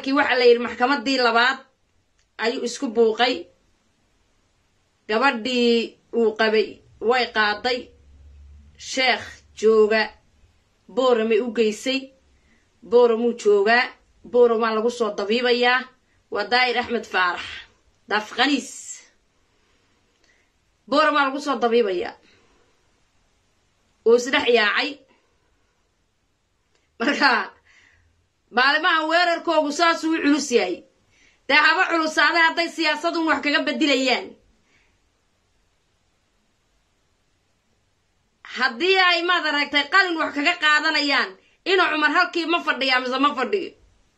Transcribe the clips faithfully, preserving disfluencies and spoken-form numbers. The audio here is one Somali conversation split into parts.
inankii waxa la yiri maxkamadii labaad ayuu isku buuqay gabadhii uu qabay way qaaday sheekh jooga boorame u geysay booramo jooga boorama lagu soo dabiibayaa waa daayir axmed faarax dafqaniis boorama lagu soo dabiibayaa oo saddex yaacay marka baalimaha weerarkoogu saas uu culus yahay taa haba culusaade hadday siyaasadu wax kaga badilayaan haddii ay maad aragtay qalin wax kaga qaadanayaan inuu cumar halkii ma fadhiya mise ma fadhiyo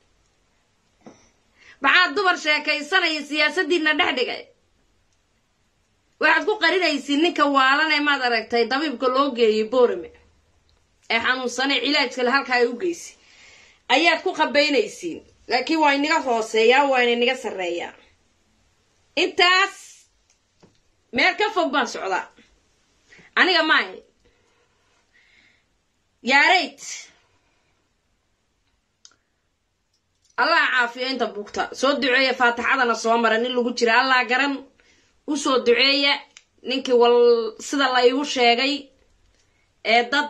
maxaad dumar sheekaysanaya siyaasadiina dhex dhigay waxaad ku qarinaysiin ninka waalan ee maad aragtay dabiibka loo geeyey boorame ee xanuunsanay cilaajka halka ay u geysay ayaad ku qabaynaysiin laakiin waa inaga hooseeyaa waa inaga sareeyaa intaas meel ka fog baan socdaa aniga maay yaareed allah caafiyo inta bugta soo duceeya faatixadana soo mara nin lagu jira allah garan u soo duceeya ninkii wal sida la igu sheegay ee dad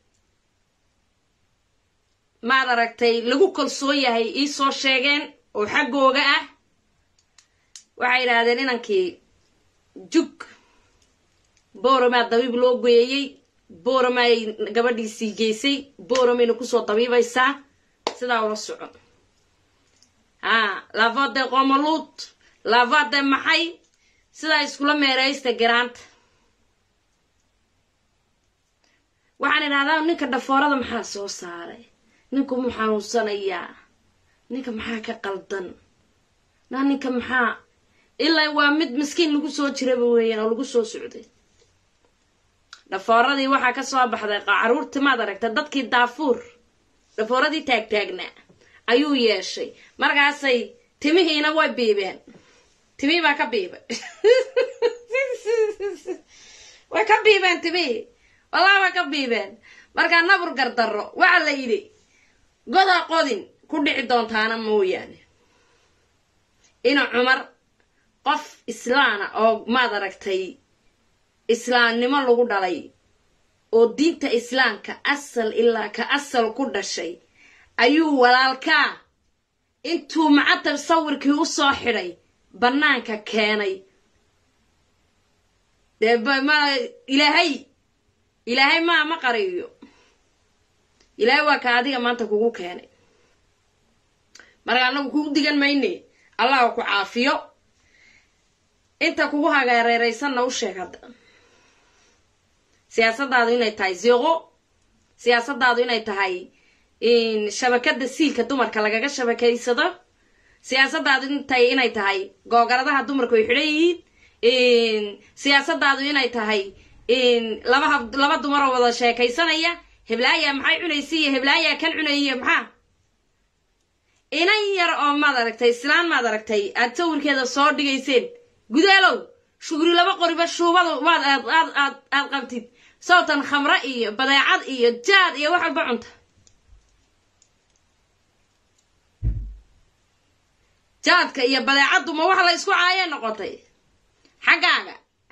maad aragtay lagu kalsoon yahay ii soo sheegeen oo xaggooga ah waxay yidhaahdeen inankii jug boorama dabiib loo geeyey boorama ay gabadhiisii geysay booramayna kusoo dabiibaysaa sidaa ula socon haa lavade qomaluud lavade maxay sidaa iskula meeraysta garaanta waxaan idhahdaa ninka dhafoorada maxaa soo saaray ninku mu xanuunsanayaa ninka maxaa ka qaldan naa ninka maxaa ilaa waa mid miskiin lagu soo jiraba weeyaan oo lagu soo socday dhafooradii waxaa ka soo baxday caruurtii maad aragta dadkii daafuur dhafooradii taagtaagnaa ayuu yeeshay markaasay timihiina way biibeen timihii baa ka biibay way ka biibeen timihii walaa way ka biibeen markaa nabur gardarro waxaa la yidhi goda qodin ku dhici doontaana mooyaane ina cumar qof islaana oo maad aragtay islaamnimo lagu dhalay oo diinta islaamka asal ilaa ka asal ku dhashay ayuu walaalkaa intuu macatab sawirkii u soo xidhay bannaanka keenay dee ma ilaahay ilaahay maa ma qariyo ilaahay waa ka adiga maanta kugu keenay marka anagu kugu digan mayne allah ku caafiyo inta kugu hagareeraysanna u sheeg hadda siyaasadaadu inay tahay zero siyaasadaadu inay tahay in shabakada siilka dumarka lagaga shabakaysado siyaasadaadu intay inay tahay googaradaha dumarku ay xidhan yihiin in siyaasadaadu inay tahay in laba laba dumar oo wada sheekaysanaya heblaaya maxay cunaysi iyo heblaaya kan cunayay maxaa inan yar oo maad aragtay islaan maad aragtay aad sawirkeeda soo dhigayseen gudaalow shugri laba qoriba shuubadu waad aad aad aad aad qabtid sawtan khamra iyo badeecad iyo jaad iyo wax walba cunta jaadka iyo badeecadu ma wax la isku caayay noqotay xagaaga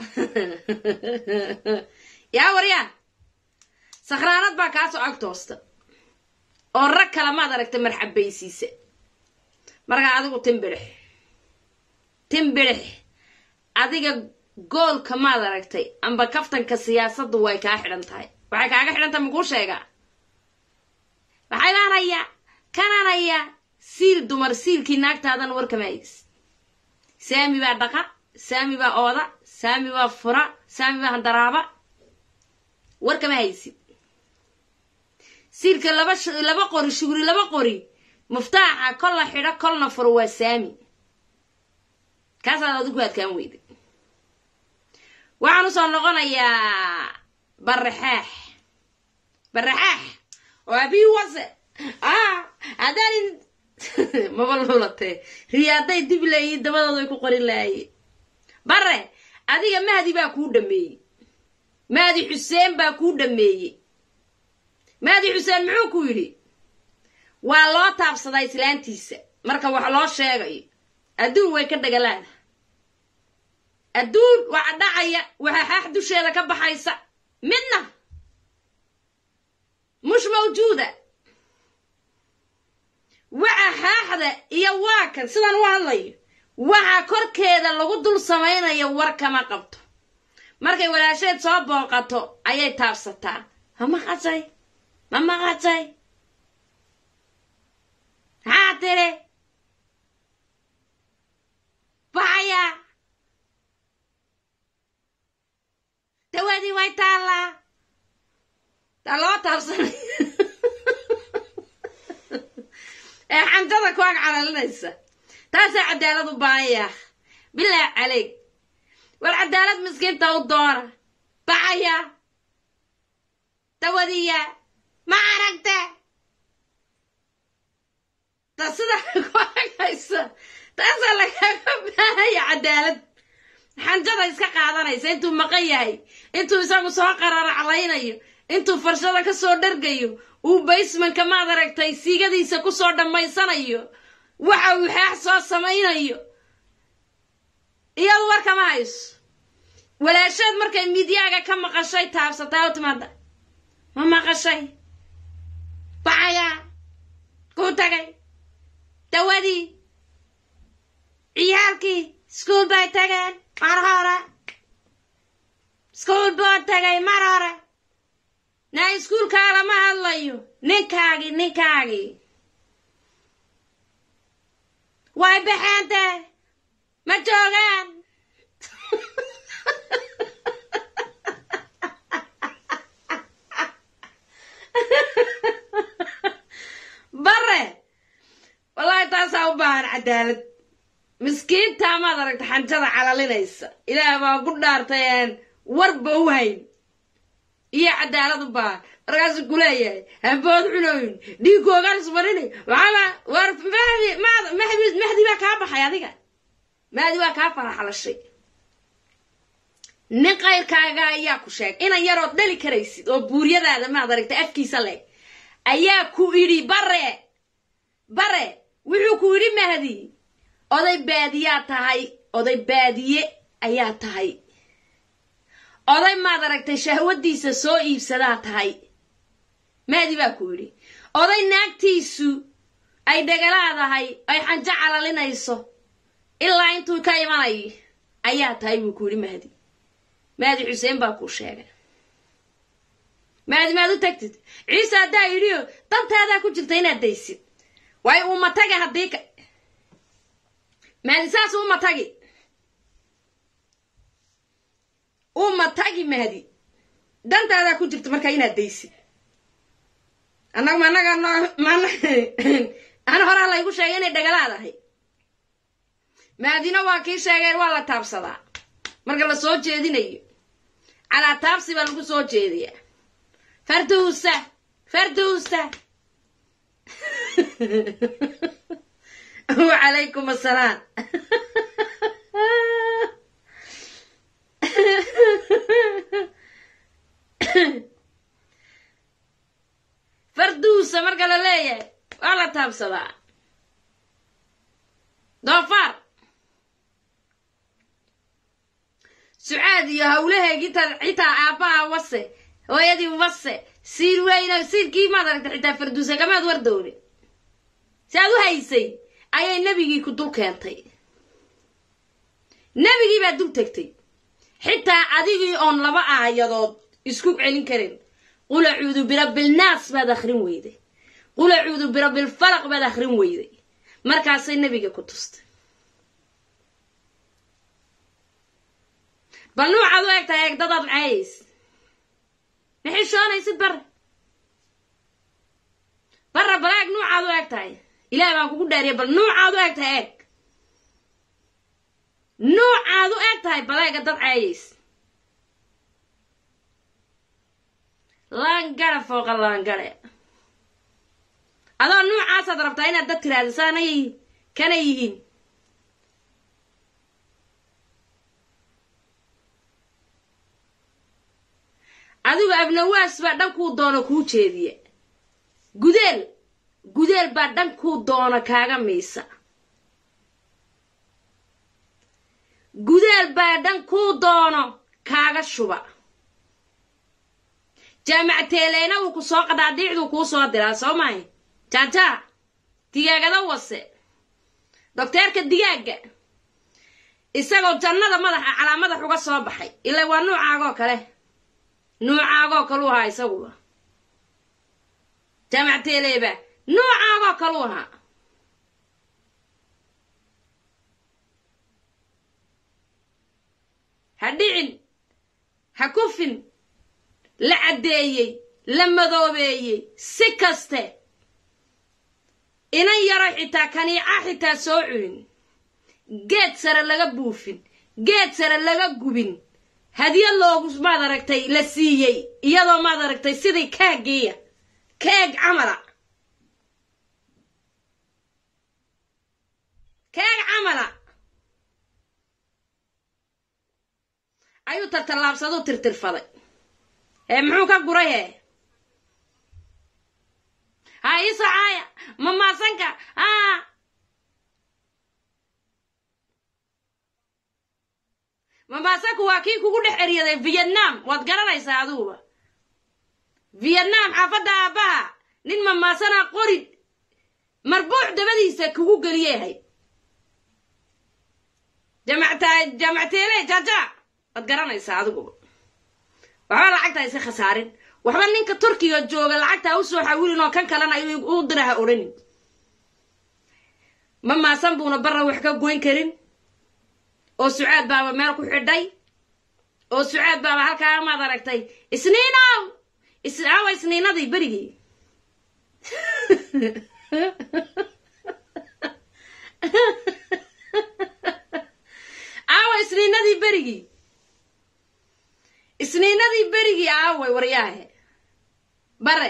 yaa wariyaan sakhraanad baa kaa soo agtoosta oo rag kale maad aragtay marxabaysiisa markaa adigu timbirix timbirix adiga goolka maad aragtay amba kaftanka siyaasaddu way kaa xidhan tahay waxay kaaga xidhan tahay makuu sheegaa waxay baanayaa kananayaa siil dumar siilkii naagtaadan warkamays saami baa dhaqa saami baa ooda saami baa fura saami baa handaraaba warkama haysid siilka laba laba qori shugri laba qori muftaaxa kol la xidho kolna furo waa saami kaasaad adigu adkaan weyday waxaan usoo noqonayaa baraxaax baraxaax oo abii wase ah haddaan mabalulate riyaaday dib leeyiin dabadooda ay ku qorin laayeen bare adiga mahdi baa kuu dhameeyey mahdi xuseen baa kuu dhameeyey mahdi xuseen muxuu ku yidhi waa loo taabsadaa islaantiisa marka wax loo sheegay adduun way ka dhagalaada adduun waxa dhacaya waxa xaq dusheeda ka baxaysa midna mush mawjuuda waxa xaqda iyo waakan sidan u hadlayo waxa korkeeda lagu dul samaynayo war kama qabto markay walaasheed soo booqato ayay taabsataa mama qasay mama qasay haatere baya tawadi way taala taloo taabsanay ee xantada ku ag calalinaysa taasa cadaalad u baaya bilaa calayk war cadaalad miskiinta u doona baya tawadiya ma aragta tasida ku agaysa taasa laga baaya cadaalad xanjada iska qaadanaysa intuu maqan yahay intuu isagu soo qararaclaynayo intuu farshada ka soo dhargayo uu basemanka maad aragtay siigadiisa ku soo dhammaysanayo waxa uu xaax soo samaynayo iyadu warka ma hayso walaasheed markay midyaaga ka maqashay taabsataa u timaada ma maqashay bacaya ku tagay dawadii ciyaalkii iskuul bay tageen mar hore iskuul boo tagay mar hore naa iskuulkaa lama hadlayo ninkaagii ninkaagii way baxeente ma joogaan bare wallahi taasaa u baahan cadaalad miskiintaa maad aragta xanjada calalinaysa ilaah baa ku dhaartayeen warba u hayn iyo cadaalad u baahan markaasuu kuleeyahay hambood cunooyin dhiigoogaan ismarinay waxaaba war mahdi mahdi mahdi baa kaa baxay adiga mahdi baa kaa faraxalashay nin qayrkaaga ayaa ku sheeg inan yarood dhali karaysid oo buuryadaada maad aragta afkiisa leeg ayaa ku idhi bare bare wuxuu ku idhi mahdi oday baadiyaa tahay oday baadiye ayaa tahay oday maad aragtay shahwadiisa soo iibsadaa tahay mahdi baa ku yidhi oday naagtiisu ay dhagalaadahay ay xanjo calalinayso ilaa intuu ka imanay ayaa tahay buu ku yidhi mahdi mahdi xuseen baa kuu sheegay mahdi maad u tagtid ciise haddaa yidhiyo danteedaa ku jirta inaad daysid way uma taga haddii ka mahdi saas uma tagi uma tagi mahdi dantaadaa ku jirta markaa inaad daysid annaga ma annaga mana ana horaa laygu sheegay inay dhagalaadahay mahdina waa kii sheegeen waa la taabsadaa marka la soo jeedinayo calaa taabsi baa lagu soo jeediyaa farduusa farduusa وعليكم السلام فردوسة مرقى لليه ولا تابسدا ضفار سعادي يا هولها جيت عيتا عبا وصي ويدي وصي سير وين سير كي ما درت عيتا فردوسة كما دور دوري سادو هايسي ayay nabigii ku dul keentay nabigii baa dul tagtay xitaa adigii oon laba aayadood isku celin karin qul a'uudu birabbil naas baad akhrin weyday qul a'uudu birabbil falaq baad akhrin weyday markaasay nabiga ku tustay bal nuucaad u egtahay eegdadaad macays maxay shoonaysid barre barre balaag nuucaad u egtahay إلهي بان كوكو داريا بل نوعادو اكتاي اك نوعادو اكتاي بلاي قدد عايس لانقرة فوق اللانقرة هذا نوع عاسا ضربتاين ادد تراد ساني كان يهين aduu abnawaas baa dhankuu doono kuu jeediye gudeel gudeel baa dhankuu doono kaaga miisa gudeel baa dhan kuu doono kaaga shuba jaamacteeleena uu ku soo qadaadiicdu kuu soo diraa soo maahay jaja digaagada wase dokteerka digaaga isagoo jannada madaxa calaamada uga soo baxay ilaa waa nuucaagoo kale nuucaagoo kale waxa isagu jaamacteeleeba nuucaagoo kale waxa hadhicin hakufin la cadeeyay la madoobeeyay si kaste inan yaro xitaa kaniica xitaa soo cunin geed sare laga buufin geed sare laga gubin hadiyad loogu maad aragtay la siiyey iyadoo maad aragtay sidii kaagiya kaag camala kaag camala ayuu tartallaabsadu tirtirfaday ee muxuu ka guray he ha isaaya mamaasanka ah mamaasanku waa kii kugu dhex eryaday Vietnam waad garanaysaa aduuba Vietnam xaafadda aabaha nin mamaasana qori marbuuc dabadiisa kugu galiyehay jamacta jamacteele jaja waad garanaysaa aduuba waxba lacagta isa khasaarin waxba ninka Turkiga jooga lacagta u soo xawilin oo kan kalena ay u diraha oran mamaasan buuna barra wax ka goyn karin oo Sucaad baaba meel ku xidhay oo Sucaad baaba halka ma aragtay isniinaw isaawa isniinadii barigii awa isniinadii barigii isniinadii barigii aaway wariyaahe bare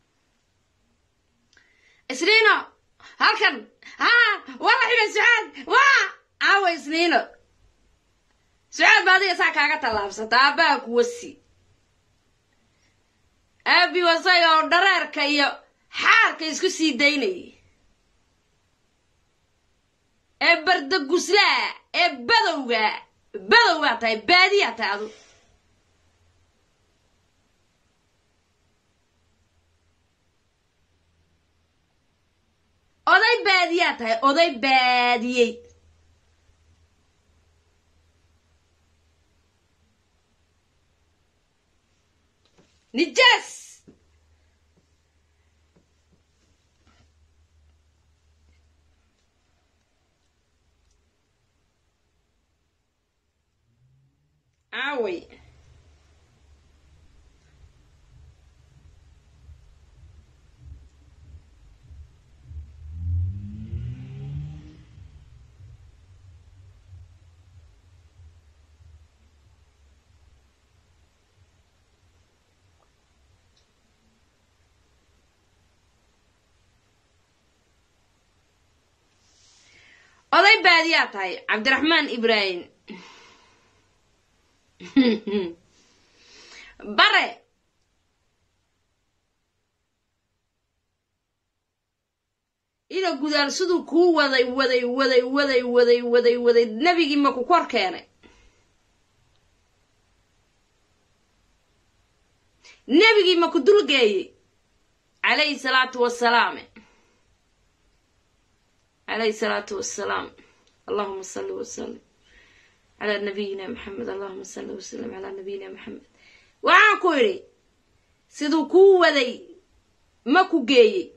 isniino halkan ha wala xibay Sucaad waa aaway isniino Sucaad baadiga saa kaaga talaabsata aabaa ku wasi abi wasay oo dhareerka iyo xaarka isku sii daynay ee barda gusla ee badowga badowga tahay baadiya taadu oday baadiya tahay oday baadiyay نجاس عوي oday baadiya tahay Cabdiraxmaan Ibrahim bare ina gudaal siduu ku waday waday waday waday waday waday waday nabigi ma ku kor keenay nabigi ma ku dulgeeyay alayhi salaatu wassalaam عليه الصلاة والسلام اللهم صل وسلم على نبينا محمد اللهم صل وسلم على نبينا محمد وعن كوري سيدو كو ودي ماكو جاي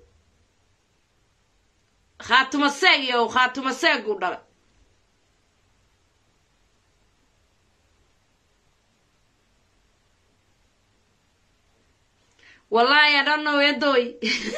خاتم الساقي أو خاتم الساقي ودر والله I don't know يدوي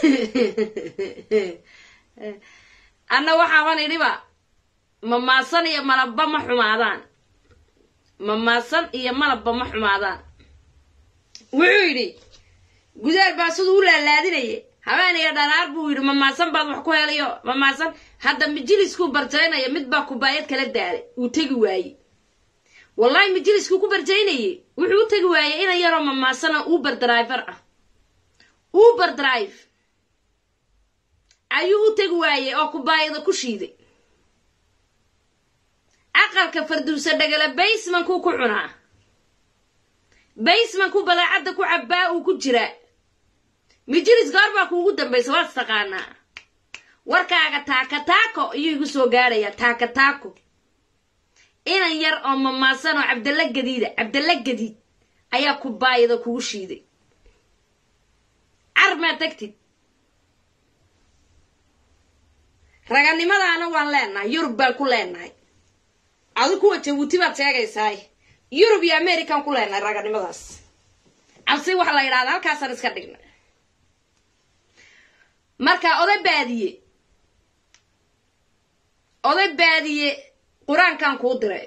أنا وحنا نريبا مماسن يا ملبا محمادان مماسن يا ملبا محمادان وعيدي جزار باسود ولا لاديني هبان يا دلار بوير مماسن بعد وحكوا يليو مماسن هذا مجلس كو برتينا يا مد باكو بايد كلا داري وتجي واي والله مجلس كو برتينا وحو تجي واي إنا يرى مماسن أوبر درايفر أوبر درايف ayuu u tag waayay oo ku baayada ku shiiday aqalka farduusa dhagala basement ku ku cunaa basement ku balaacada ku cabaa uu ku jira mijiris garba ku ugu dambaysa waa taqaanaa warkaaga taaka taako iyo igu soo gaaraya taaka taako inan yar oo mamaasan oo Cabdalla Gadiida Cabdalla Gadiid ayaa ku baayada kugu shiiday arma tagtid raganimadaana waan leenahay Yurub baan ku leenahay adu ku Jabuuti baad sheegaysaa Yurub iyo American ku leenahay raganimadaas absi waxa la yiraahdaa halkaas aan iska dhigna marka oday baadiye oday baadiye quraankan ku diray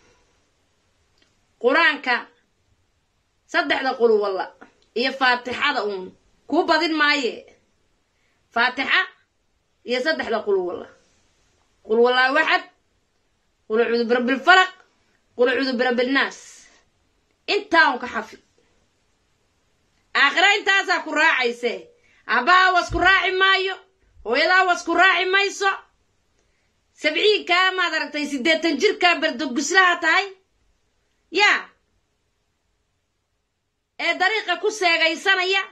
quraanka saddexda qul walla iyo faatixada uun ku badin maaye faatixa iyo saddexda qul walla qul walla waxad qul a'uudu birabbil falaq qul a'uudu birabbin nas intaan ka xafid aakhira intaasa ku raacayse abaa was ku raaci maayo hooyada was ku raaci mayso sabciin ka ma daragtay sideetan jirka bardo guslaha tahay ya ee dariiqa ku seegaysanaya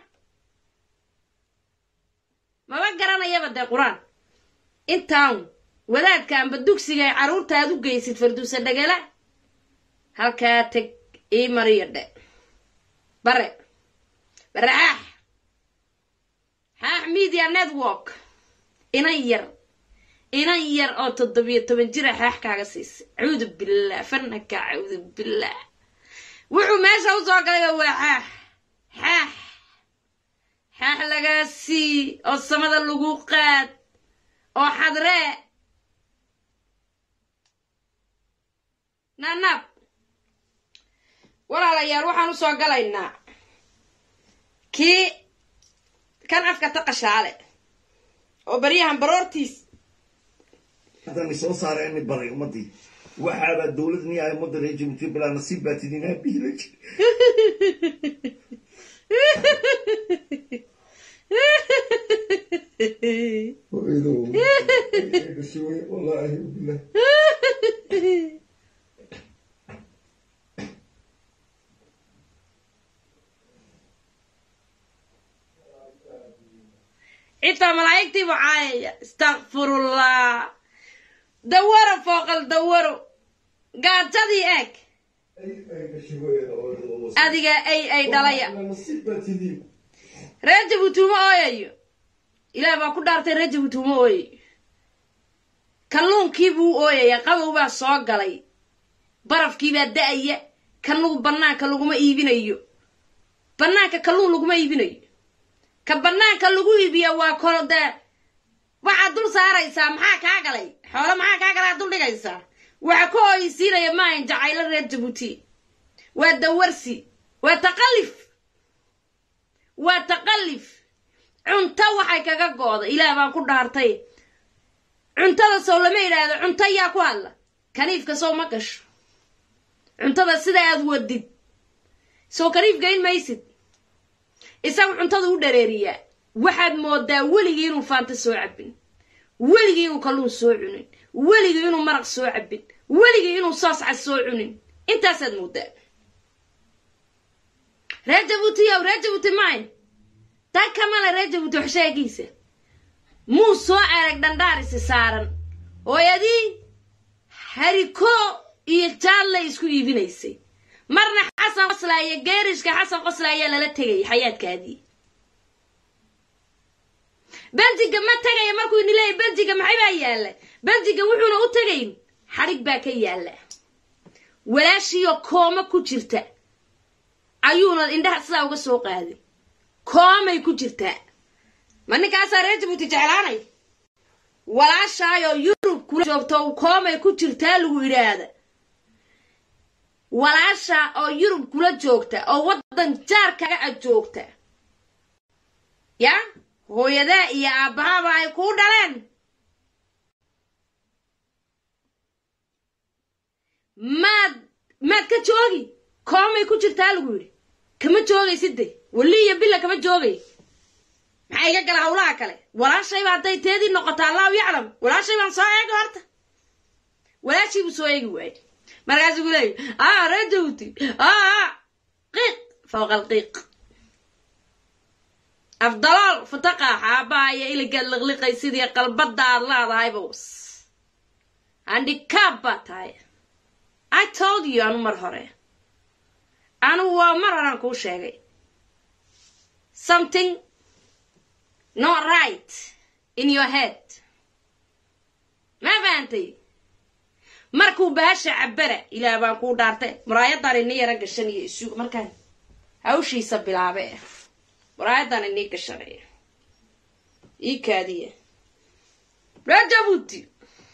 ma ba garanaya bada quraan intaan wadaadka amba dugsiga ay caruurtaadu geysid farduusa dhagala halka tag ee mariyade bare baraah ha media network ina yar ina yar oo toddobiyo toban jir ah kaaga siis a'uudu billah fanaka a'uudu billah wuxuu meesha u soo galay waa ha ha ha laga si oo samada lagu qaad oo xadre nanab walaalayaal waxaan u soo galaynaa ki kan afka taqashaale oo bariyahan baroortiis هذا سو صار اني بري امدي وحابه دولتني اي مدن جيبوتي بلا نصيب باتدينا بيلك والله بالله انت ملايكتي معايا استغفر الله دوروا فوق الدوروا قاعد تدي اك اديك اي اي دليا رجب توما اويو الى با ku dhaartay rajab tuuma ooy kalluunkii buu ooyay qabow baa soo galay barafkii baa daaya kalluun banaanka laguma iibinayo banaanka kalluun laguma iibinayo ka banaanka lagu iibiyo waa korda waxa dul saaraysa maxaa ka galay xoolo maxaa ka galay dul dhigaysa waxa ku ooysiinaya ma in jacayl reer Jabuuti waa dawarsi waa taqallif waa taqallif cunta waxay kaga gooda ilaa baan ku dhaartay cuntada soo lama yiraahdo cunta yaa ku hadla kaniifka soo ma gasho cuntada sida aad wadid soo kaniif gayn maysid isagu cuntada u dhareeriya waxaad moodaa weligii inuu faanta soo cabin weligii inuu kalluun soo cunin weligii inuu maraq soo cabin weligii inuu soos cad soo cunin intaasaad moodaa reer Jabuuti iyo reer Jabuuti maay taa kamala reer Jabuuti waxsheegiisa muu soo arag dhandhaarisi saaran hooyadii hariko iyo jaalle isku iibinaysay marna xasan qoslaaye geerishka xasan qoslaaye lala tagay xayaadkaadii Belgiga ma tagay markuu nilay Belgiga maxay baa yaala Belgiga wuxuuna u tagay xarig baa ka yaala walaashiyo kooma ku jirta ayuuna indhaha sida uga soo qaaday koomay ku jirta manikaas reer Jabuuti jeclaanay walaashaayo Yurub ku joogto koomay ku jirta lagu yiraahdo walaasha oo Yurub kula joogta oo wadan jaar kaga joogta ya hooyada iyo aabaha ay ku dhaleen mad mad ka joogi koomay ku jirta lagu yiri kama joogay sidii waliya bila kama joogay maxay ka kala hawlaha kale walaashay baa day teedii noqota Allah yaclam walaashay baan soo eego horta walaashay حاشي بسويق واي مركز يقول لي اه رجوتي اه قيق فوق القيق أفضل فتقع حبايا إلى قال لغلقي سيدي قلب الدار الله هاي بوس عندي كابات هاي I told you أنا مرهرة أنا ومرة أنا كل شيء something not right in your head ما فهمتي مركو بهاش عبرة إلى بانكو دارته مرايا داري نية رقشانية السوق مركان هاوشي يسبي العباء مرايا داري نية قشانية إيه كادية رجبوتي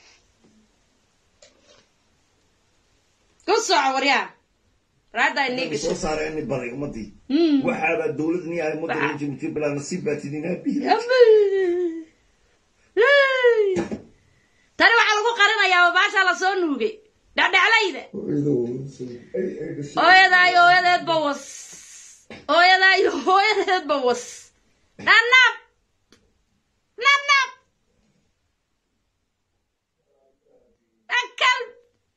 قصة عوريا رادا إني قشة قشة صار إني بري أمتي وحابة دولة نية مدة جبتي بلا نصيب باتدينا بيه ترى waxaa lagu qarinayaa baasha la soo nuugay dhadhalayda ooyaday ooyadeed bawas ooyaday ooyadeed bawas nanab nanab akal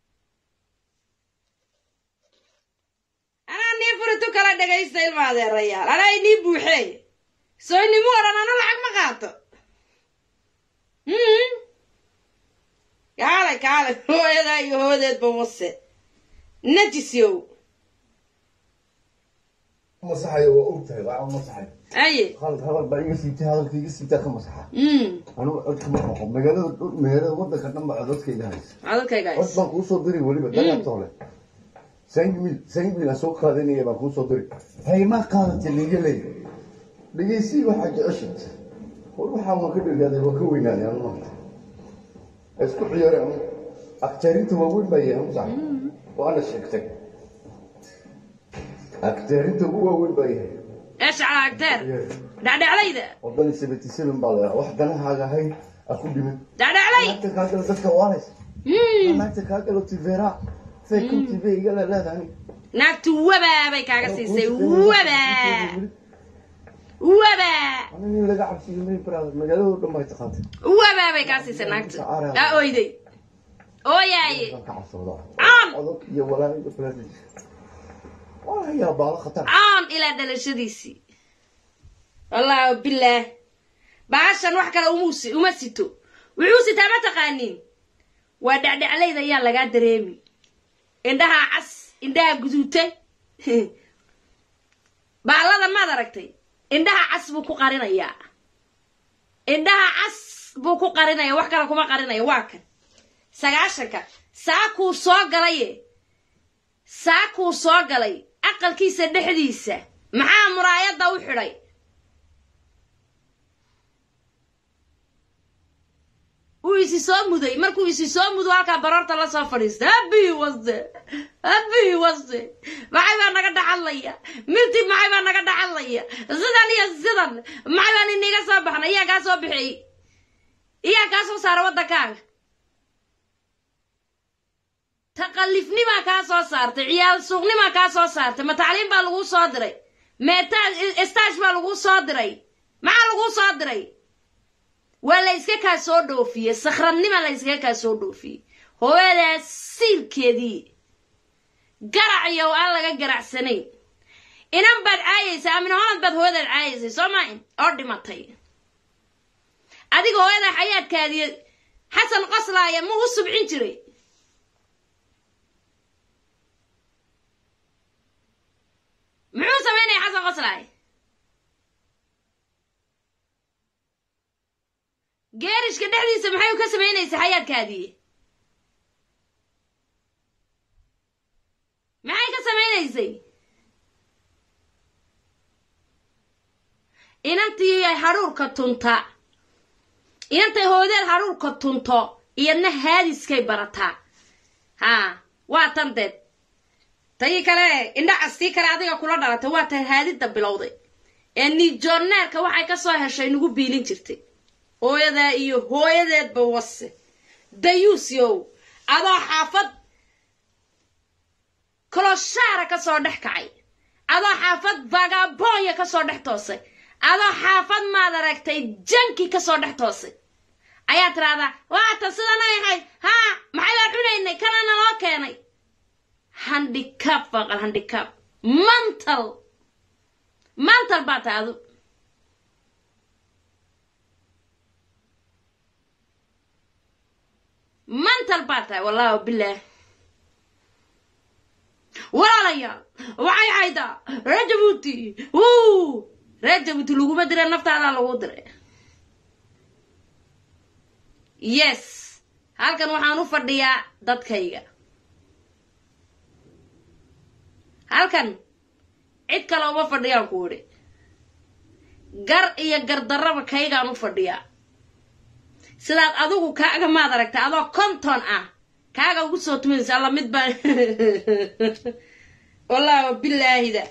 ana ni furtu kala dhagaysta ilmaadeerayaal ana ni buuxay soo ni mu oran ana lacag ma qaato hmm كالك كالك هو هذا يهودت بمصة نجسيو مسحي وقتها بقى مسحي أي خالد هذا بقى يسيت هذا كي يسيت أخو مسحة امم أنا أركب معه مجال مجال وده كنا مع عدد كده هذا كي جايز أصلا كوس صدري ولي بدنا طالع سنجمل سنجمل أسوق هذا نيجي بقى كوس صدري هاي ما قالت اللي جلي اللي يسيب حاجة أشد وروح ما كده هذا وكوين هذا يا الله اسكو عياري أكترين تبوين بيهم صح وأنا شكتك أكترين تبوين بيهم إيش على أكتر دعنا علي ذا وضلني سبتي سلم بعض واحدة أنا حاجة هاي أكون بمن دعنا علي أنت كاكل ذاك وارث أنت كاكل وتفيرا فيكم تفي يلا لا ثاني نكت وبا بيكاك سيسي وبا وبا أنا اللي قاعد في يومين برا مجالو لما يتخاطب وبا بيكاك سيسي نكت لا أويدي أوياي عام أضوك يا ولا يبلادي والله يا بالا خطر عام إلى دلشديسي والله بالله بعشان واحد كلا أموسي أمسيتو وعوسي تما تقانين ودعد علي ذا يلا قاعد ريمي عندها عس عندها جذوته بعلا ذا ما دركتي عندها عس بوكو قارنا يا عندها عس بوكو قارنا يا واحد كلا كم قارنا يا واحد سجاشك ساكو صاق عليه ساكو صاق عليه أقل كيس الدحديسة معاه مرايات ضوء حري ويسي صامودي مركو يسي صامودو هالكا برارتا لا سافريست أبي وصدي أبي وصدي معي بقى نقدر عليا ملتي معي بقى نقدر عليا زدان يا زدان معي بقى نيجا صباحنا يا كاس صباحي يا كاس صار ودكان تقلفني ما كاس صارت عيال سوقني ما كاس صارت ما تعليم بالغو صادري متى استاج بالغو صادري ما لغو صادري ولا يسكت كاسودو فيه سخرني ما لا يسكت كاسودو فيه هو هذا سير كذي قرع يا والله قرع سنين إنهم بعد عايز أمين هون بعد هو هذا العايز سمعين أردي ما تي أديك هو هذا حياة كذي حسن قصلا يا مو سبعين تري معو سمعني حسن قصلا جارش كده حدي سمحي وكسميني سحيات كادي معي كسميني زي إن أنت حرور كتونتا إن أنت هودل حرور كتونتا إن هذه سكي برتا ها واتندد تيجي كله إن عستي كله هذا كله دارت وات هذه تبلودي إني جورنال كواحد كسر هالشيء نقول بيلين شرتي hooyada iyo hooyadeedba wase dayuusyow adoo xaafad koloshaara ka soo dhex kacay adoo xaafad vagaboonya ka soo dhex toosay adoo xaafad maad aragtay janki ka soo dhex toosay ayaa tiraahdaa waata sidan ay ahayd haa maxay baan cunaynay kana handicap faqal handicap mental mental baa tahay adu mental baa tahay wallahi billah walaalayaal waxay haydaa reer Jabuuti wuu reer Jabuuti laguma diray naftaada lagu diray yes halkan waxaan u fadhiyaa dadkayga halkan cid kale uma fadhiyaan ku wari gar iyo gardarraba kaygaan u fadhiyaa sidaad adigu kaaga maad aragtay adoo konton ah kaaga ugu soo tumaysa alla mid baan wallahi billahi da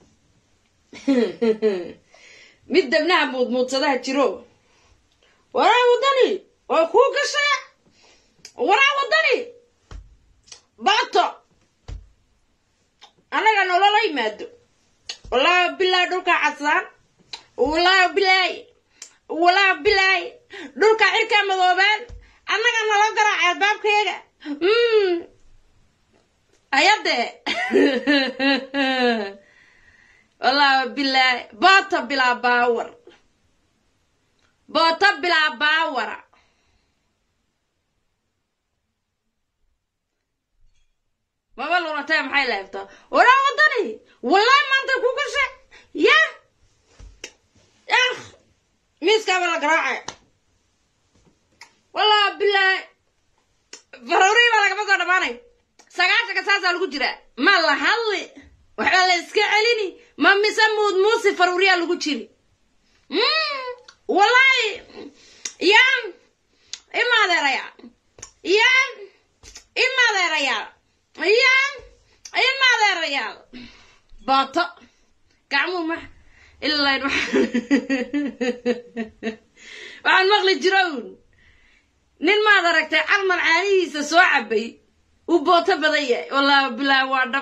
mid dabnaha muudmuudsadaha jiro waraa wadani waa kuu gashay waraa wadani baato anaga nolola yimaado wallahi billahi dhulka casaan wallahi billahi wallahi billahi dhulka cirka madoobaan anaga nala garaac albaabkeega mm ayade wallahi billahi baato bila baawar baato bila baawara baba loo taay maxay leefto wara wadani wallahi maanta ku gashay ya ya miska wala garaac wallahi billahi farori wala ka soo dhamaanay sagaasha ka saasa lagu jira ma la hadli waxa la iska celini ma misamud muusi faroriya lagu jiri mm wallahi ya ima daraya ya ima daraya ya ima daraya bata gacmo ma illa waxaan maqli jiroon nin ma daragtay alman caanihiisa soo cabay u boota badaya wallahi billahi waa dhab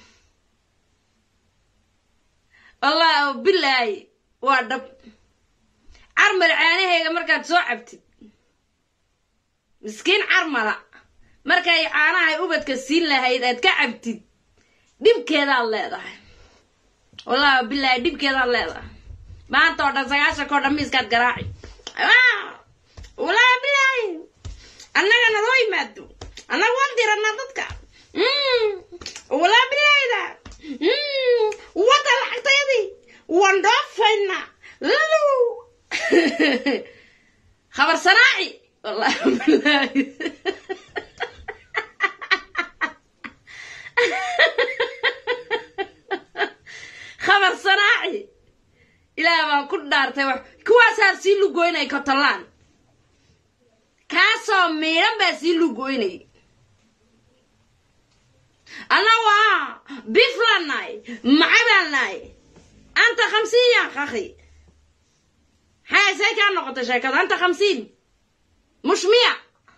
wallahi billahi waa dhab armal caanaheega markaad soo cabtid miskiin armala markay caanahay ubadka siin lahayd aad ka cabtid dibkeeda leedahay wallahi billahi dibkeeda leedahay maanta oo dhan sagaashan ko dhamiiskaad garaaci wallahi billahi annaga naloo yimaado annaga waan diranaa dadka wallahi billahi da wada lacagtayadii waan dhoofaynaa lalu khabar sanaaci wallahi billahi khabar sanaaci ilaa baan ku dhaartay wax kuwaasaa sii lugoynay kotolaan kaasoo miidhan baa sii lugoynay أنا وا بفلاناي معبالناي أنت خمسين يا أخي هاي زي كان نقطة شكل أنت خمسين مش مية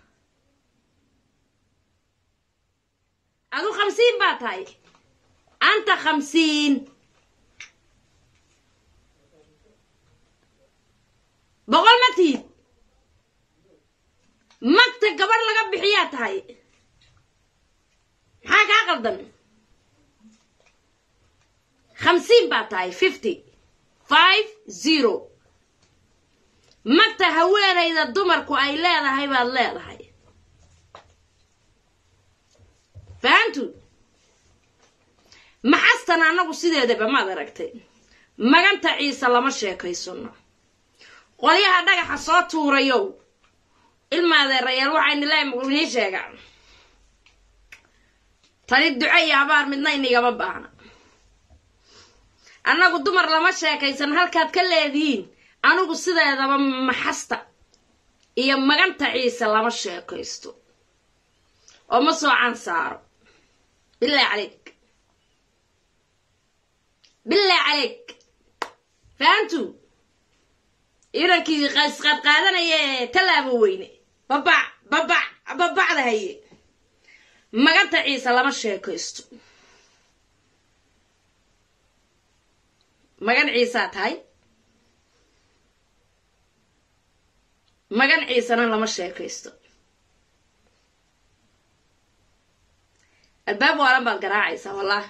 أدو خمسين بات هاي أنت خمسين بقول متي مكتب قبل لقب بحيات هاي حاجة غلطن خمسين باتاي فيفتي فايف زيرو مكتا هوين إذا الدمركو أي لاذا هاي بعد لاذا هاي فهمتوا ما حستنا أنا قصيدة دبا ما دركتي ما كانت عيسى لما شيكي سنة قوليها دقا حصات وريو إلما ذا الريال وحين الله مقولني شيكا tani ducay abaar midna iniga ma baahna anagu dumar lama sheekaysan halkaad ka leediin anigu sideedaba maxasta iyo maganta ciise lama sheekaysto oo ma soo can saaro billahi عليك billahi عليك faantu irankii qaas qad qaadanaya talaabo weyne baba baba babada haye maganta ciise lama sheekaysto magan ciise tahay magan ciisena lama sheekaysto الباب ورا بالقراعيسة والله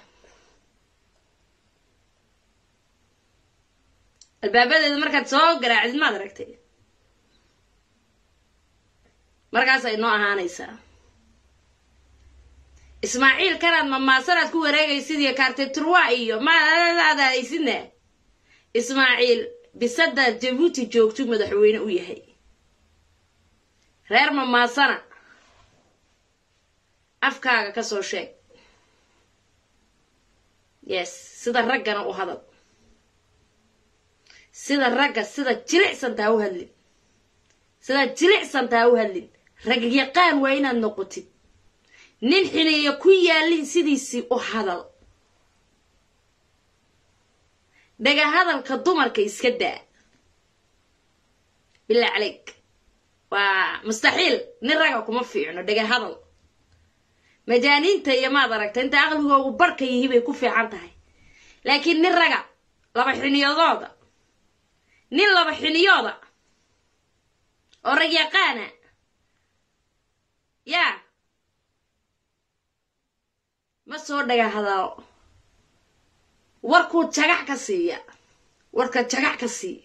الباب إذا مركز سوق قراعيس ما دركتي مركز إنه هانيسا إسماعيل كانت مما صارت كوه رجع يسيدي كارت تروائيو ما هذا هذا يسنه إسماعيل بصدق جيبوتي جوكتو مدحوين وياهي غير مما صنع أفكار كسر شيء يس سيدا الرجع وهذا سيدا الرجع سيدا جلع سنتاو هاللي سيدا جلع سنتاو هاللي رجع يقان وين النقطة نحن يكويا لين سيديسي وهذا دقا هذا الكدومر كيس كدا بالله عليك ومستحيل نرجعكم في عنو دقا هذا مجانين تيا ما دركت انت اغلبه وبركه يهبه كوفي عنتهي لكن نرجع لبا خنيودودا نين لبا خنيودا او رجيقانا يا ما soo dhaga hadalo warku jagax ka siiya warka jagax ka sii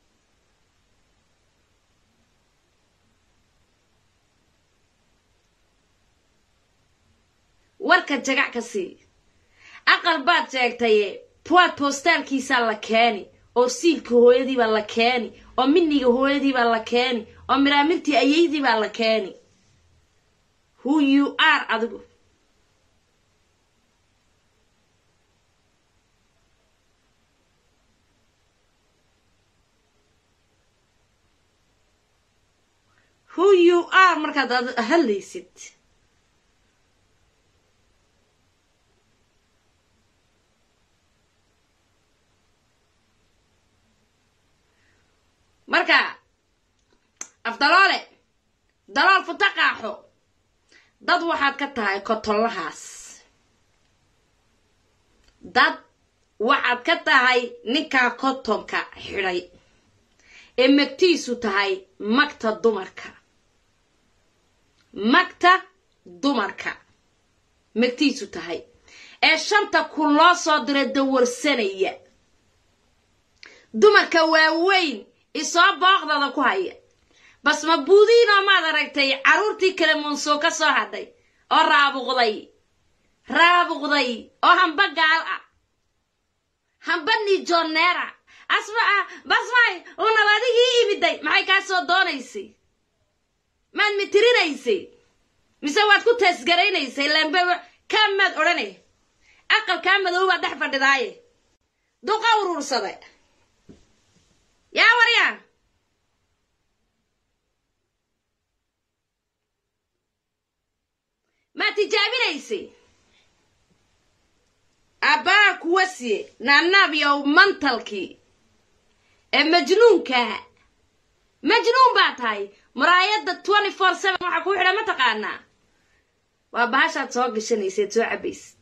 warka jagax ka sii aqal baad sheegtay puad postalkiisa la keeni oo siilka hooyadii baa la keeni oo minniga hooyadii baa la keeni oo miraamirtii ayeydii baa la keeni who you are adigu who you are markaad hadlaysid marka afdaloole dalool futaqaaxo dad waxaad ka tahay kotollahaas dad waxaad ka tahay ninkaa kotonka xidhay ee magtiisu tahay magta dumarka magta dumarka magtiisu tahay ee shanta kun loo soo diray dawarsanaya dumarka waaweyn isoo booqdada ku haya bas ma buudiinoo maad aragtay carruurtii kale munsoo ka soo hadhay oo raabuqday raabuqday oo hamba gaal ah hamba nijoneera asmaa basmay oo nabadigii imiday maxay kaa soo doonaysay maad mitirinaysay mise waad ku teesgaraynaysay lambe kaamaad odhanay aqalkaa madow baad dhex fadhidaaye duqa uruursaday yaa waryaa maad tijaabinaysay abbaa kuwa siye naanaab yow mantalkii ee majnuunka majnuun baa tahay muraayadda twenty four seven waxaa kuu xidha ma taqaanaa waa bahashaad soo gashanaysayd soo cabaysid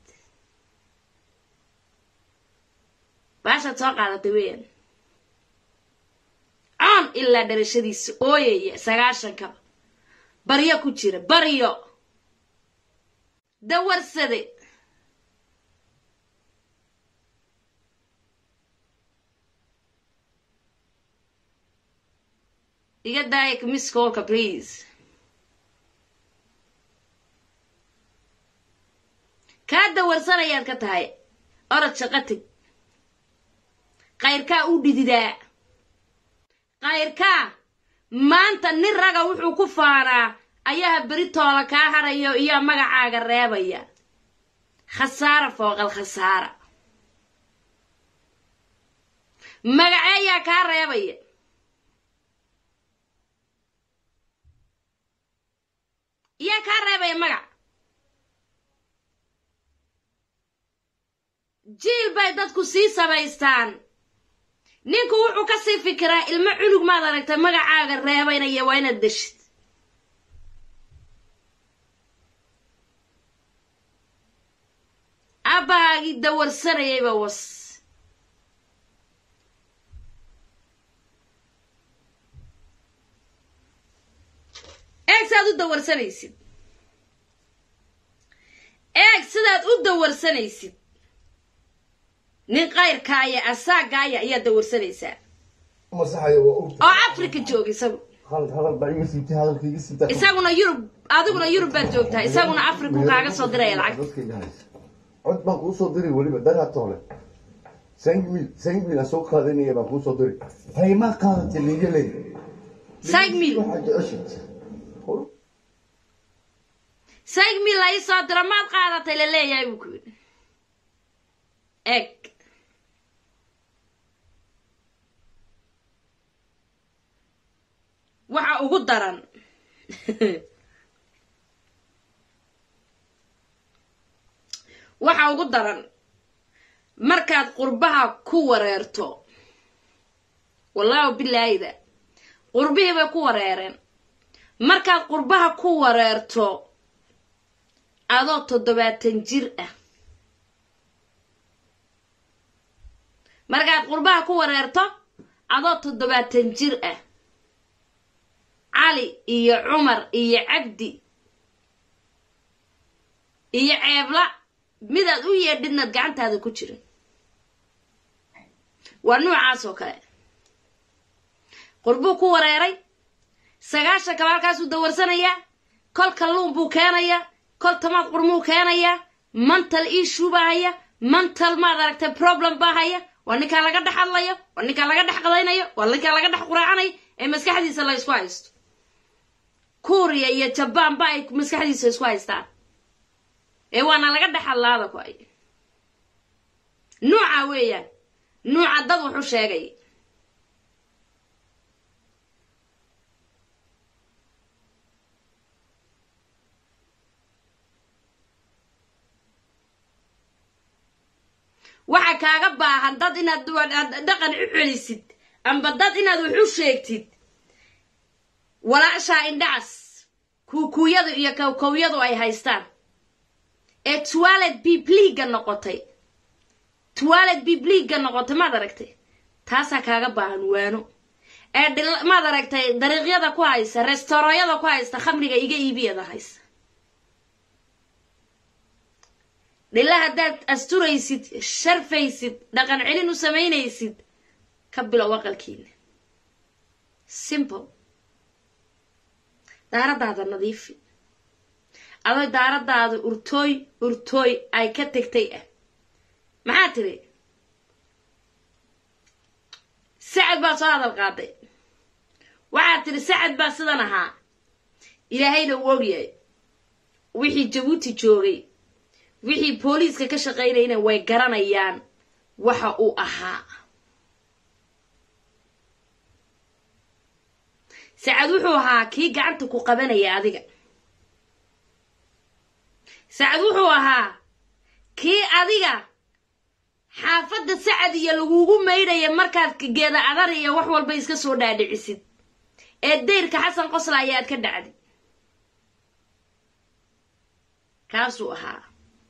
bahashaad soo qaadatay weyan coon ilaa dharashadiisa ooyaya sagaashanka baryo ku jira baryo dawarsade iga daayaka miss callka please kaa dawarsanayaad ka tahay orod shaqo teg qayrkaa u dhididaa qayrkaa maanta nin raga wuxuu ku faanaa ayaha beritoola kaa harayo iyo magacaaga reebaya khasaara fooqal khasaara magaceeyaa kaa reebaya iyaa kaa reebaya magac jiil bay dadku sii samaystaan ninku wuxuu ka sii fikiraa ilmo culug maad aragtay magacaaga reebaynaya waa inaad deshid abbahaagii dawarsanayayba was eeg saad u dawarsanaysid eeg sida dawarsanaysid nin qayrkaaya asaagaaya ayaa dawarsanaysaa masaxayo waa urta oo Afrika jooga isagu khalad hadal baa iga siibtay hadalkayga siibtay isaguna Yurub adiguna Yurub baad joogtaa isaguna Afrika kaaga soo diray lacag cod baan kuu soo diray waliba dara toole sangwil sangwil asoo qaadanaya baan kuu soo diray hay ma qaadatay liigalay sangwil waxa jeceshid sangwil ay soo diray ma qaadatay la leeyahay buu ku ek waxa ugu daran waxa ugu daran markaad qurbaha ku wareerto wallahi billaahida qurbihi bay ku wareereen markaad qurbaha ku wareerto adoo toddobaatan jir ah markaad qurbaha ku wareerto adoo toddobaatan jir ah علي إيه عمر إيه عبدي إيه عيبلا ماذا دوية دينا تقعنت هذا كتير والنوع عاسو كلا قربو كو وريري سقاشا كمال كاسو دور سنية كل كلون بو كانيا كل تمام قرمو كانيا منتل إيشو باهيا منتل ما داركت بروبلم باهيا وانك على قد حليا وانك على قد حقلينيا وانك على قد قرعاني إيه مسكحدي سلا يسوايست كوريا يا جبان بايك مسكحدي سوايستا إيه وانا لقد حلاده كوي نوع ويا نوع الضد وحو شيغي waxa kaaga baahan dad inaad dhaqan u celisid amba dad inaad wax u sheegtid walaasha indhaas kuukuyadu iyo kawkawiyadu ay haystaan ee toilet bibliga noqotay toilet bibliga noqotay ma aragtay taasa kaaga baahan waano ee ma aragtay dariiqyada ku haysta restaurantayada ku haysta khamriga iga iibiyada haysta لله هدات أستوريسيد شرفيسيد لقن علينو سمينيسيد كبلا وقلكين simple دارد هذا نظيف أضي دارد هذا أرتوي أرتوي أي كتكتي معاتري سعد باس هذا القاضي وعاتري سعد باس ها إلهي نوغي وحي جبوتي جوغي wixii booliiska ka shaqeynayna way garanayaan waxa uu ahaa Saad wuxuu ahaa kii gacanta ku qabanaya adiga Saad wuxuu ahaa kii adiga xaafadda Saad iyo lagugu meeydaya markaad geeda adar iyo wax walba iska soo dhaadhicisid ee deyrka Xasan Qosla ayaad ka dhacday kaasuu ahaa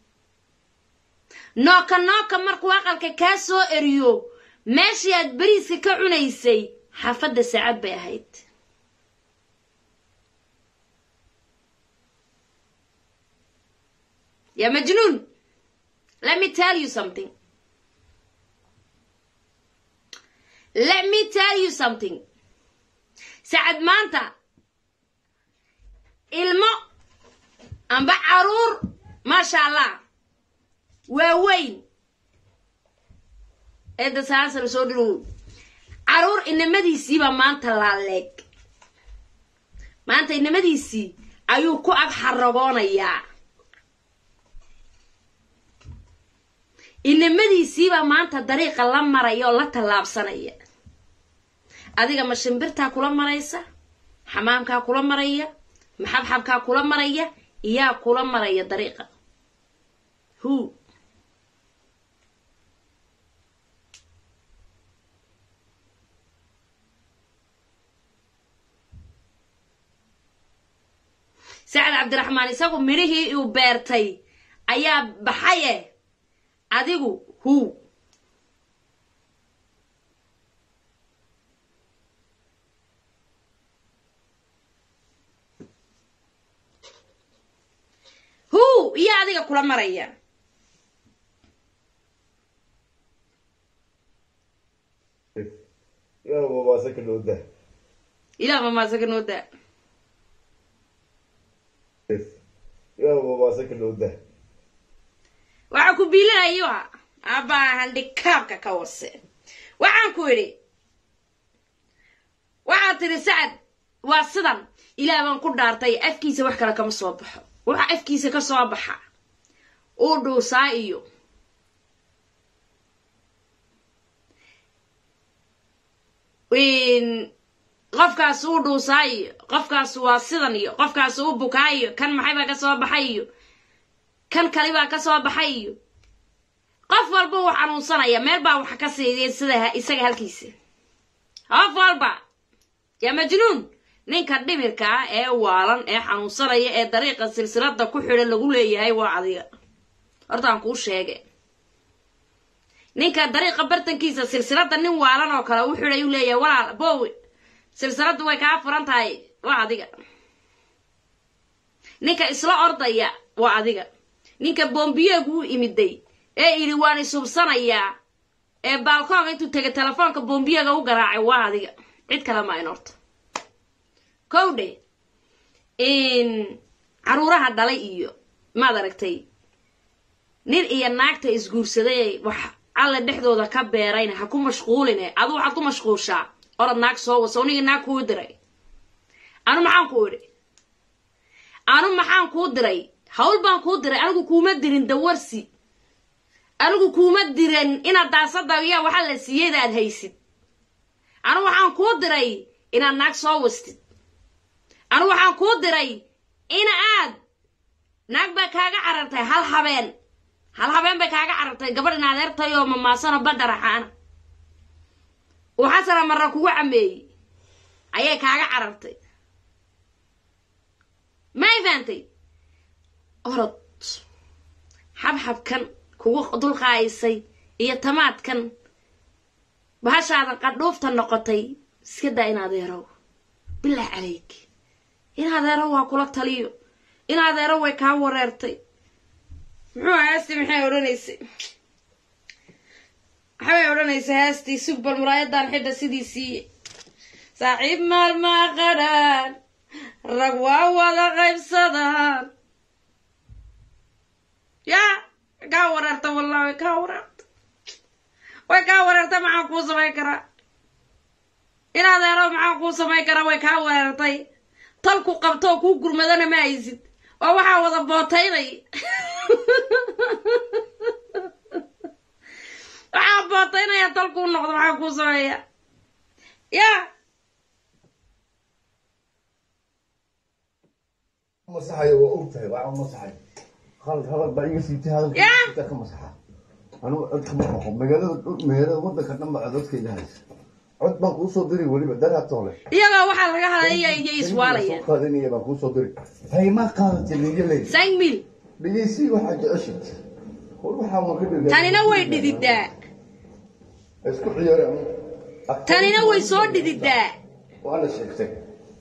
nooka nooka markuu aqalka ka soo eriyo meeshii aad bariiska ka cunaysay xaafadda Saad bay ahayd ya majnuun let me tell you something let me tell you something Saad maanta ilmo amba caruur masha Allah واوين هذا ساسر صدرو عرور إن مديسي بمانتا لالك مانتا إن مديسي أيو كو أك حرقونا يا إن مديسي بمانتا طريقة لما رأيو لا تلابسنا يا أديك ما شمبرتا كولا مريسا حمامكا كولا مريا محبحبكا كولا مريا إيا كولا مريا طريقة هو سعد عبد الرحمن يساقو مريه يو بيرتي ايا بحاية اديقو هو هو يا اديقا كلا مريا يا بابا سكن وده إلى ما ما سكن وده يا بابا سكن وده وعكو بيلا أيوة أبا عندك كابكا كوسة وعنكو يري وعطري سعد واصدم إلى ما نقول دارتي أفكيسة وحكرا كم صباح وح أفكيسة كصباحا أودو سايو وين qofkaas uu dhuusaayo qofkaas waa sidan iyo qofkaas uu bukaayo kan maxay baa ka soo baxayo kan kali baa ka soo baxayo qof walba uu xanuunsanaya meel baa wax ka siiyay sida isaga halkiisa qof walba ya majnuun ninka dhimirka ee waalan ee xanuunsanaya ee dariiqa silsilada ku xidhan lagu leeyahay waa adiga horta aan kuu sheegay ninka dariiqa bartankiisa silsilada nin waalan oo kale u xidhay uu leeyahay walaal boowe silsiladu way kaa furan tahay waa adiga ninka isla ordaya waa adiga ninka boombiyeegu u imiday ee iri waan isubsanayaa ee balkoonka intuu tegay telefoonka boombiyeega u garaacay waa adiga cid kale ma inorto kowdhe in caruuraha dhalay iyo maad aragtay nin iyo naagta isguursaday wax alla dhexdooda ka beerayna ha ku mashquuline adu waxaad ku mashquulshaa orad naag soo waso niga naag kuu diray anu maxaan kuu idhi anu maxaan kuu diray hawl baan kuu diray anigu kuuma dirin dawarsi anigu kuuma diran inaad daasada yaa waxa la siiyay aad haysid anu waxaan kuu diray inaad naag soo wastid anu waxaan kuu diray ina aad naag baa kaaga carartay hal habeen hal habeen bay kaaga carartay gabadh inaad eertay oo mamaasana badaraxaana وحسنا مرة كوع عمي أيه كاجا عرفتي ما يفهمتي أرد حب حب كان كوع دول خايسي هي تمات كان بهاش هذا قد نفت النقطي سكدا إن هذا يرو بالله عليك إن هذا يرو أقولك تليو إن هذا يرو يكاور يرتي مو عايز محي ورنيسي حبي ورنيسي هاستي سوق بالمرايات دان حدا سيدي سي صاحب مال ما قران رقوا ولا غيب صدان يا كاوررت والله كاوررت وكاوررت معاكو سماي كرا إن هذا يرو معاكو سماي كرا وكاوررتي طلقوا قبطو كو قرمدانا ما يزيد ووحا وضا بوطيني waxaa bootaynaya dalku noqdo waxaa ku sameeya ya masaxayo waa og tahay waa masaxay khal hadal baa iga siitay hadalka ka masaxa anu codka ma qabo magaalada magaalada wadanka dhan baa codkeeda haysa cod baan kuu soo diray waliba dara toole iyaga waxaa laga hadlayaa iyo iswaalaya qaadinaya baan kuu soo diray hay ma qaadatay liigalay san mil dhigeysi waxa jeceshid waxaa ma ka dhigay tanina way dhididaa isku ciyaaraan tanina way soo dhididaa wala sheegtay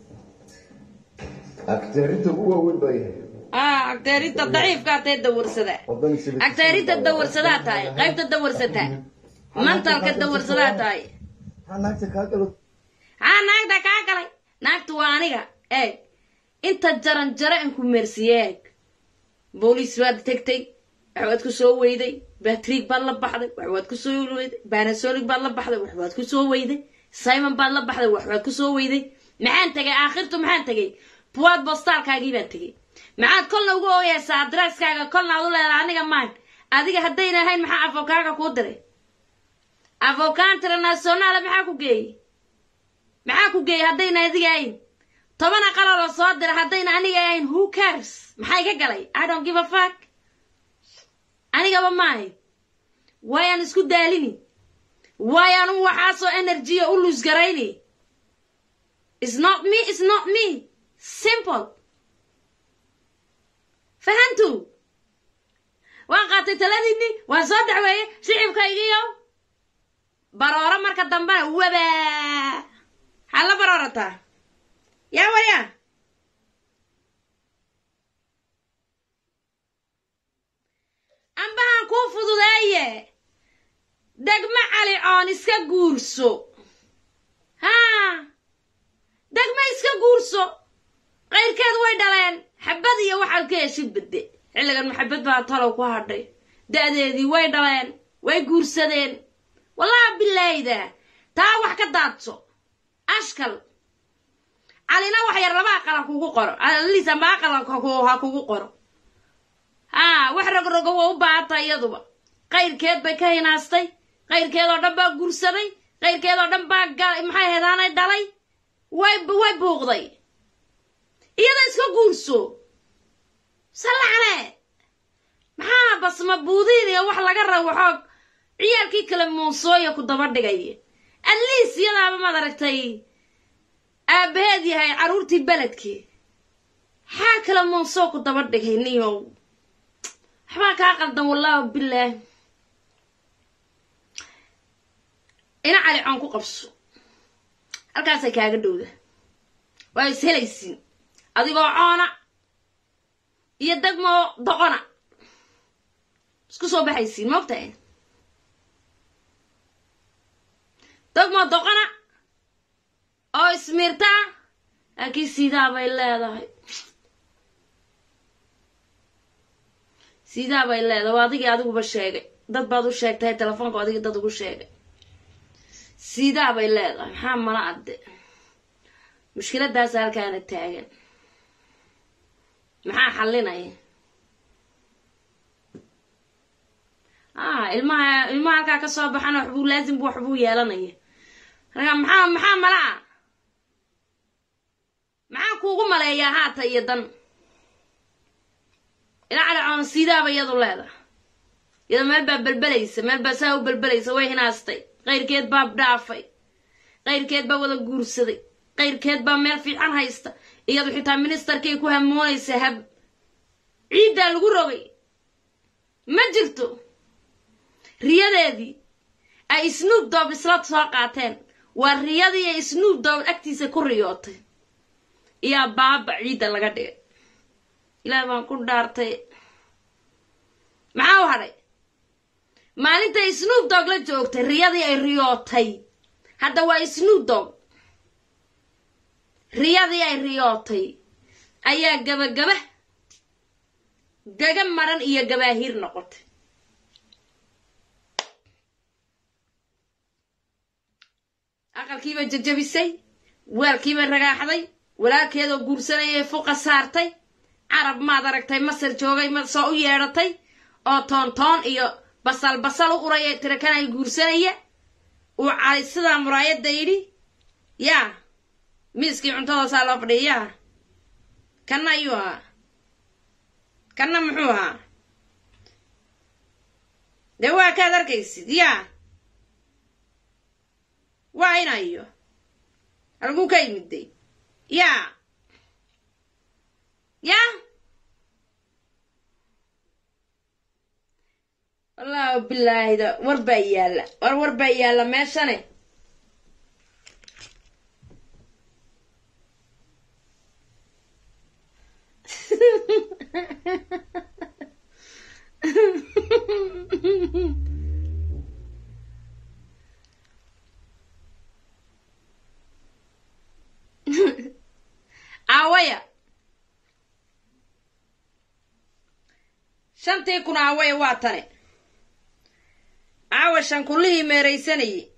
aktarinta ugu weyn bay ah aktarinta daciifka ah ee dawarsada aktarinta dawarsada tahay qaybta dawarsata mantalka dawarsada tahay naagta ka galo ha naagta ka galay naagtu waa aniga ee inta jaran jara in ku meersiyeeg booliis waad tagtay waxaad ku soo weyday battery baad la baxday waxaad ku soo weyday Panasonic baad la baxday waxaad ku soo weyday Simon baad la baxday waxaad ku soo weyday maxaan tagay aakhirtu maxaan tagay buwaad postalkaagii baan tagay maxaad kolna ugu ooyaysaa adresskaaga kolna aad u leedahay aniga maan adiga haddayna ahayn maxaa afokaaga ku diray avokaan international maxaa ku geeyay maxaa ku geeyay haddayna adiga ahayn toban aqal oo soo diray haddayna aniga ahayn who cares maxay ka galay I don't give a fuck aniga ba maahay waayaan isku daalini waayaan waxaasoo energy u lose garayni it's not me it's not me simple fahantu waan qaatay taladini waan soo dacweeyay shicibkaygiyo baroora marka dambana waba hala baroorata yaa wariya ambahan ku fududeeye degma cali oon iska guurso ها دقما iska guurso qayrkeed way dhaleen xabad iyo waxa ka heshid bade xilligan maxabad baa talo ku hadhay daadeedii way dhaleen way guursadeen wallahi billaahida taa wax ka daadso ashkal alina wax yar laba qalan kugu qoro alisa ma qalan ku ha kugu qoro ha wax rag rag oo u baatay yaduba qayrkeed bay ka hinaastay qayrkeed oo dhan baa guursaday qayrkeed oo dhan baa maxay heedaanay dhalay way way buuqday iyada iska guurso salaxle maxaa basma buudiin iyo wax laga rabo xoog ciyaalkii kala muusooya ku daba dhigay aliis iyada ma aragtay aabaheed yahay caruurtii baladkii xaa kala muusoo ku daba dhigay niyo waxba ka qaldan wallahi billaah ina cali aan ku qabso halkaas ay kaaga dhowda way ishelaysiin adigoo coona iyo degmo doqona isku soo baxaysiin moogtahay degmo doqona oo ismiirta laakiin sidaa bay leedahay sidaa bay leedahay waa adigii adiguba sheegay dad baad u sheegtay telefoonka adigii dad ugu sheegay sidaa bay leedahay maxaa mala adde mushkiladaas halkaana taagan maxaa xallinaya ah ilmaha ilmaha halkaa ka soo baxana waxbuu laazim buu waxbuu yeelanaya marka maxaa maxaa malaa maxaa kuugu maleeyaa haata iyo dan ila cali coon sidaaba iyadu leedahay iyada meel baa belbelaysa meel baa saa u belbelaysa way hinaastay qayrkeed baa dhaafay qayrkeed baa wada guursaday qayrkeed baa meel fiican haysta iyadu xitaa ministerkay ku hamoonaysa hab ciiddaa lagu rogay ma jirto riyadeedii ay snoop dogg isla soo qaateen waa riyadii ay snoop dogg agtiisa ku riyootay iyaa baaba ciidda laga dhigay ilaahay baan ku dhaartay maxaa u hadhay maalintay snoop dogg la joogtay riyadii ay riyootay hadda waa snoop dogg riyadii ay riyootay ayaa gabagaba gaga maran iyo gabaahiir noqotay aqalkiiba jajabisay weelkiiba ragaaxday walaalkeedoo guursanayay fuqa saartay carab maad aragtay masar joogay ma soo u yeedhatay oo toontoon iyo basal basal u uraya tirakan ay guursanaya uu cali sidaa muraayadda yidhi yaa miiskii cuntadoosaa loo fadhiya yaa kanna ayuu ahaa kanna muxuu ahaa dee waa kaad arkaysid yaa waa inayo halkuu ka yimiday yaa yaa والله بالله ده وربا يالا ور وربا يالا ماشاني عاوية شنتي كنا عاوية واتني عاوشان كلهم ميريساني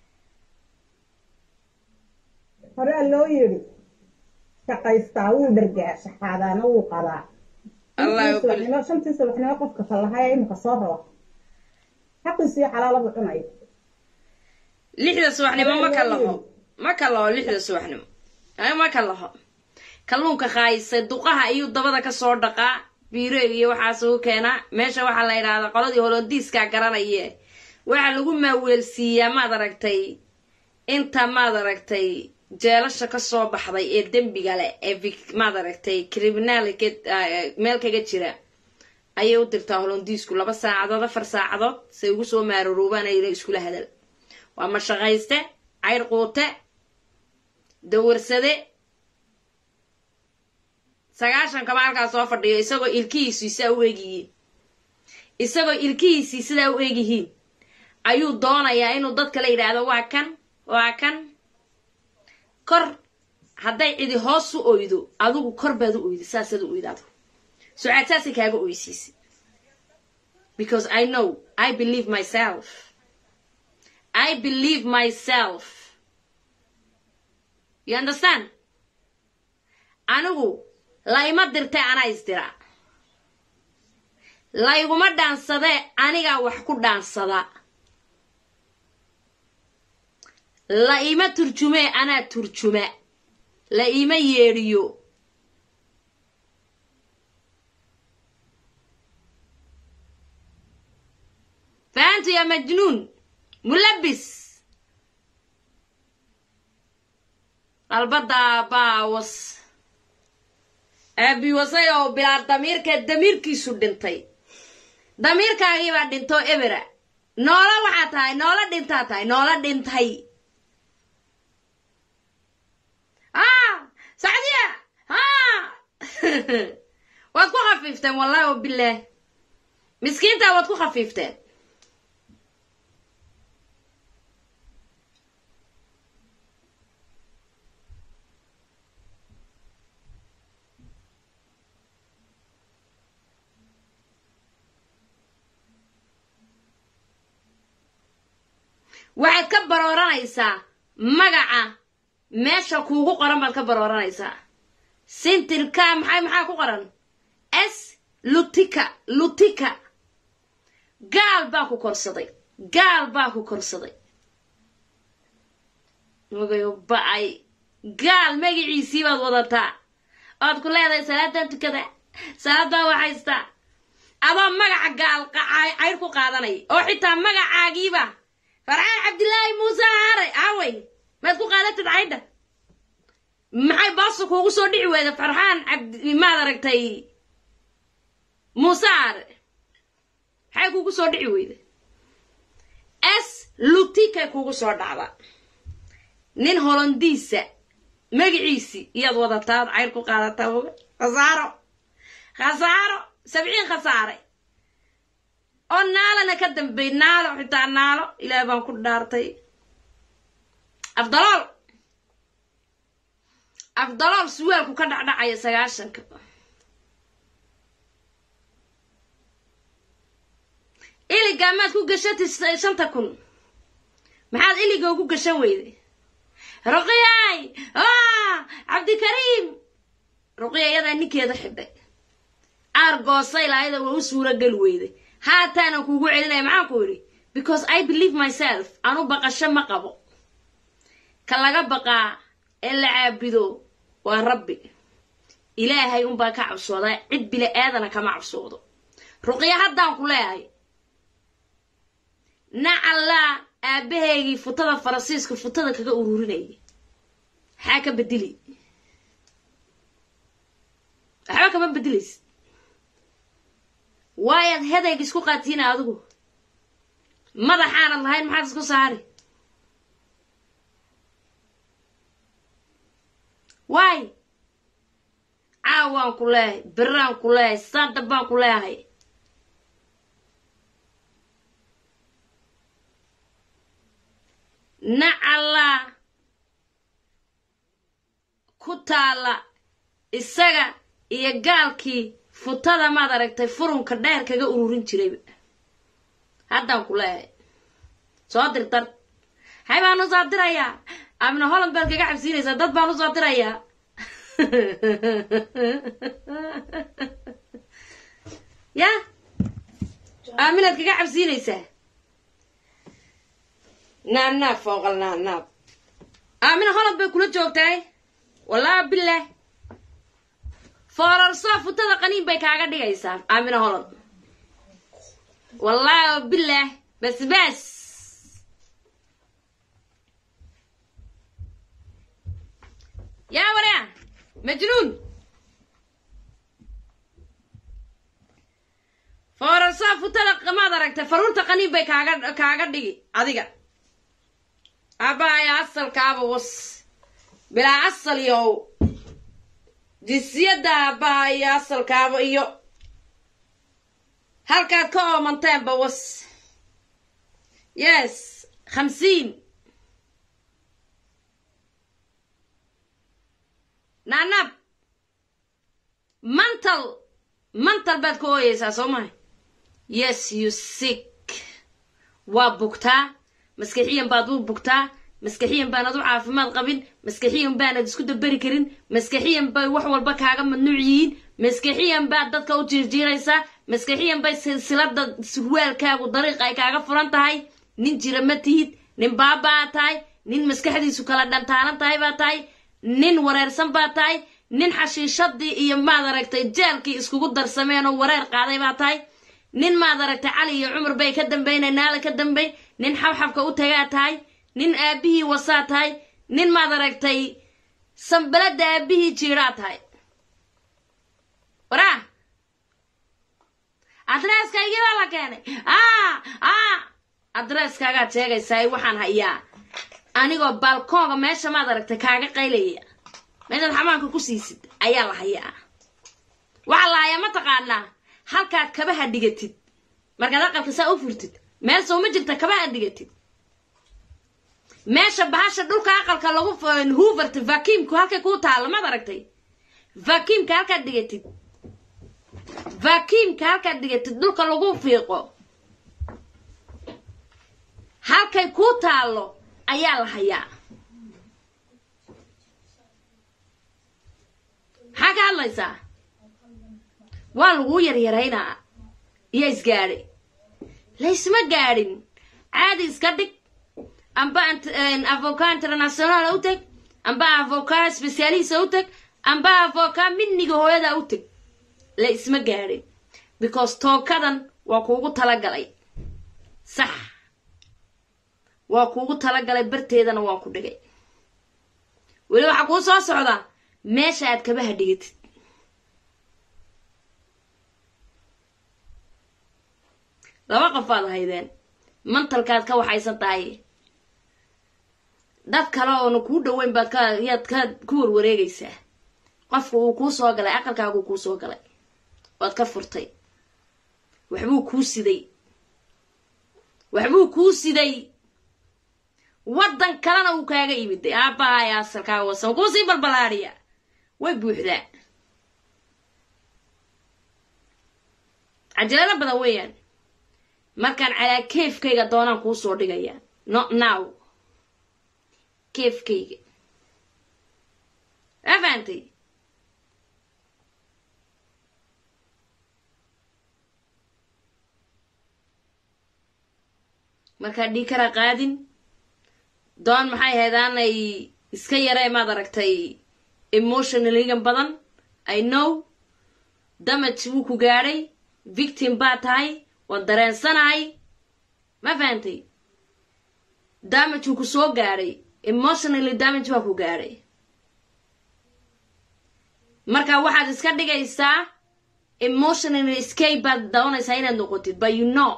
هرا لو يري شقايستا وو درجا شحادانا وو قدا الله يقول لما شمتي سبحنا قفك فلهاي إنك صهرة حقيسي حلال بعناي لحظة سوحني ما ما كلها ما كلها لحظة سوحني أي ما كلها كلونك خايس دقها أيو دبدا كسر دقة بيري وحاسو كنا ماشى وحلا يرادا قلدي هولنديس كعكرنا إياه waxa lagu maaweelsiiyaa maad aragtay inta maad aragtay jeelasha ka soo baxday ee dambiga leh ee maad aragtay criminalka meel kaga jira ayay u dirtaa Hollandiisku laba saacadood afar saacadood say ugu soo maaruubaan ay isku hadal waa ma shaqayste ayr qoote dawarsade sagaashan kama halkaas soo fadhiyo isagoo ilkiisiisa u eegiyay isagoo ilkiisiisa u eegiyay ayuu doonayaa inuu dadka la yiraahdo waa kan waa kan كر هداي عدي هوسو أويدو أدوغو كر بادو أويدو ساسدو أويدادو سعاد ساسي كاغو أويسيسي because I know I believe myself I believe myself you understand أنو لا يمدرتي أنا إزدراء لا يقوم دانسده أنيغا وحكو دانسده لا إيما ترجمة أنا ترجمة لا إيما يريو فأنت يا مجنون ملبس البدا باوس أبي وصيو بلا ضمير كالضمير كيسو دنتي ضمير كاغيبا دنتو إبرا نولا وحاتاي نولا دنتاتاي نولا دنتاي آه سعدية آه وادكو خفيفتين والله وبالله مسكينتا وادكو خفيفتين waxaad ka barooranaysaa magaca meesha kuugu qoran baad ka barooranaysaa sintilka maxay maxaa ku qoran s lutika lutika gaal baa ku korsaday gaal baa ku korsaday magayo bacay gaal magaciisii baad wadataa ood ku leedahay salaadan tukada salaadaa waxaystaa adoo magaca gaal cayr ku qaadanay oo xitaa magacaagiiba فرحان عبد الله موسى عاري عوي ما تكون قالت العيدة معي باصك هو صور دعوة فرحان عبد ما دركتي موسى عاري حي كوكو صور دعوة اس لوتيكا كوكو صور دعوة نين هولنديسة مقعيسي ياد وضطات عيركو قالتها خسارة خسارة سبعين خسارة oo naalana ka dambeey naalo xitaa naalo ilaa baan ku dhaartay afdalol afdalol suwaalku ka dhacdhacaya sagaashanka iliga maad ku gashatay shanta kun maxaad iliga ugu gashan weyday ruqiyay ah cabdikariim ruqiyada ninkeeda xidhay argoosay laayada waa u suura gal weyday هاتانا كوغو علينا معاكو يري because I believe myself أنا بقى شما قبو كلاغا بقى إلا عابدو وربي إلهي يوم بقى كعبسودا عد بلا آذنا كما عبسودو رقيا هدان كلاهي نعلا أبهي فتاة فرنسيسك فتاة كاكا أوروريني حاكا بدلي حاكا ما بدليس وايد هذا يسكو قاتينا أدو ماذا حان الله هاي المحادث كو سهاري واي عاوان كلاه بران كلاه صادبان كلاه نعلا كتالا إساقا إيقالكي futada maad aragtay furunka dheer kaga ururin jiray haddaan ku leeyahay soo dirtar hay baan u soo dirayaa amna Holland baad kaga cabsiinaysaa dad baan u soo dirayaa ya aminaad kaga cabsiinaysaa naam naam fooqal naam naam amina Holland bay kula joogtay wallaahi billah فوررصا فتاة قنين بيك عقد يسار آمين هولند والله بالله بس بس يا وريا مجنون فوررصا فتاة ما دركت فرورت قنين بيك عقد عقد يجي أديك أبا يا أصل كابو وص بلا أصل يو جسيدا باي أصل كابو إيو هالكا كو منتين بوس يس خمسين naanab mental mental baad ku ooyeysaa soo mahay yes you sick waa bugtaa maskaxiyan baad u bugtaa maskaxiyan baanad u caafimaad qabin maskaxiyan baanad isku dabari karin maskaxiyan bay wax walba kaaga mamnuuc yihiin maskaxiyan baad dadka u jiirjiiraysaa maskaxiyan bay silsilada surwaalkaagu dariiq ay kaaga furan tahay nin jira ma tihid nin baabaa tahay nin maskaxdiisu kala dhantaalan tahay baa tahay nin wareersan baa tahay nin xashiishadii iyo maad aragtay jeelkii iskugu darsameen oo wareer qaaday baa tahay nin maad aragtay cali iyo cumar bay ka dambaynay naala ka dambay nin xabxabka u tagaa tahay nin aabihii wasaa tahay nin maad aragtay sambalada aabihii jiiraa tahay waraa adreeskaygiibaa la keenay aa aa adreeskaagaa sheegaysaa waxaan hayaa anigoo balkoonga meesha maad aragtay kaaga qaylaya meeshaad xamaanka ku siisid ayaa la hayaa waxaa la hayaa ma taqaanaa halkaad kabaha dhigatid markaad aqalka saa u furtid meel soo ma jirta kabaha dhigatid meesha bahasha dhulka aqalka lagu hooverta vacuumku halkay kuu taalo maad aragtay vacuumka halkaad dhigatid vacuumka halkaad dhigatid dhulka lagu fiiqo halkay kuu taalo ayaa la hayaa maxaa ka hadlaysaa waa laguu yaryaraynaa iyo isgaadhay laysma gaadhin caadi iska dhig amba avoka international u teg amba avoka specialista u teg amba avoka midniga hooyada u teg la isma gaadhin because tookadan waa kuugu talagalay sax waa kuugu talagalay barteedana waa ku dhigay weli waxaa kuu soo socdaa meesha aad kabaha dhigatid laba qofaad haydeen mantalkaad ka waxaysan tahay dad kale oona kuu dhoweyn baad ka yaad ka ku warwareegaysaa qofka uu kuu soo galay aqalkaaguu kuu soo galay waad ka furtay waxbuu kuu siday waxbuu kuu siday waddan kalena uu kaaga yimiday aabbahay asalkaaga wasan kuu sii balbalaadhiya way buuxdaa cajalado badan weeyaan markaan calaa keefkayga doonaan kuu soo dhigaya not now keefkayga aa fahamtay markaa dhiikara qaadin doon maxay heedaanay iska yaree maad aragtay emotionaligan badan I know damage wuu ku gaadhay victim baa tahay waan dareensanahay ma fahantay damage wuu ku soo gaadhay emotionally damage waa ku gaadhay marka waxaad iska dhigaysaa emotionally escape baad doonaysaa inaad noqotid but you know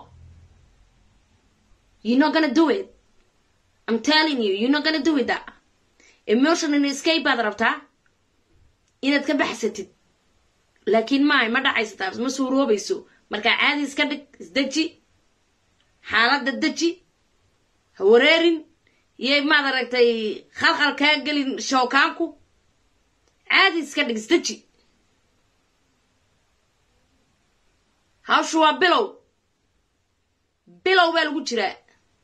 you're not gonna do it I'm telling you you're not gonna do it that emotionally escape baad rabtaa inaad ka baxsatid laakiin maay ma dhacaysataa ma suuroobayso markaa caadi iska dhig isdeji xaaladda deji ha wareerin iyo maad aragtay khalkhal kaa gelin shookaanku caadi iska dhig isdeji hawshu waa bilow bilow baa lagu jiraa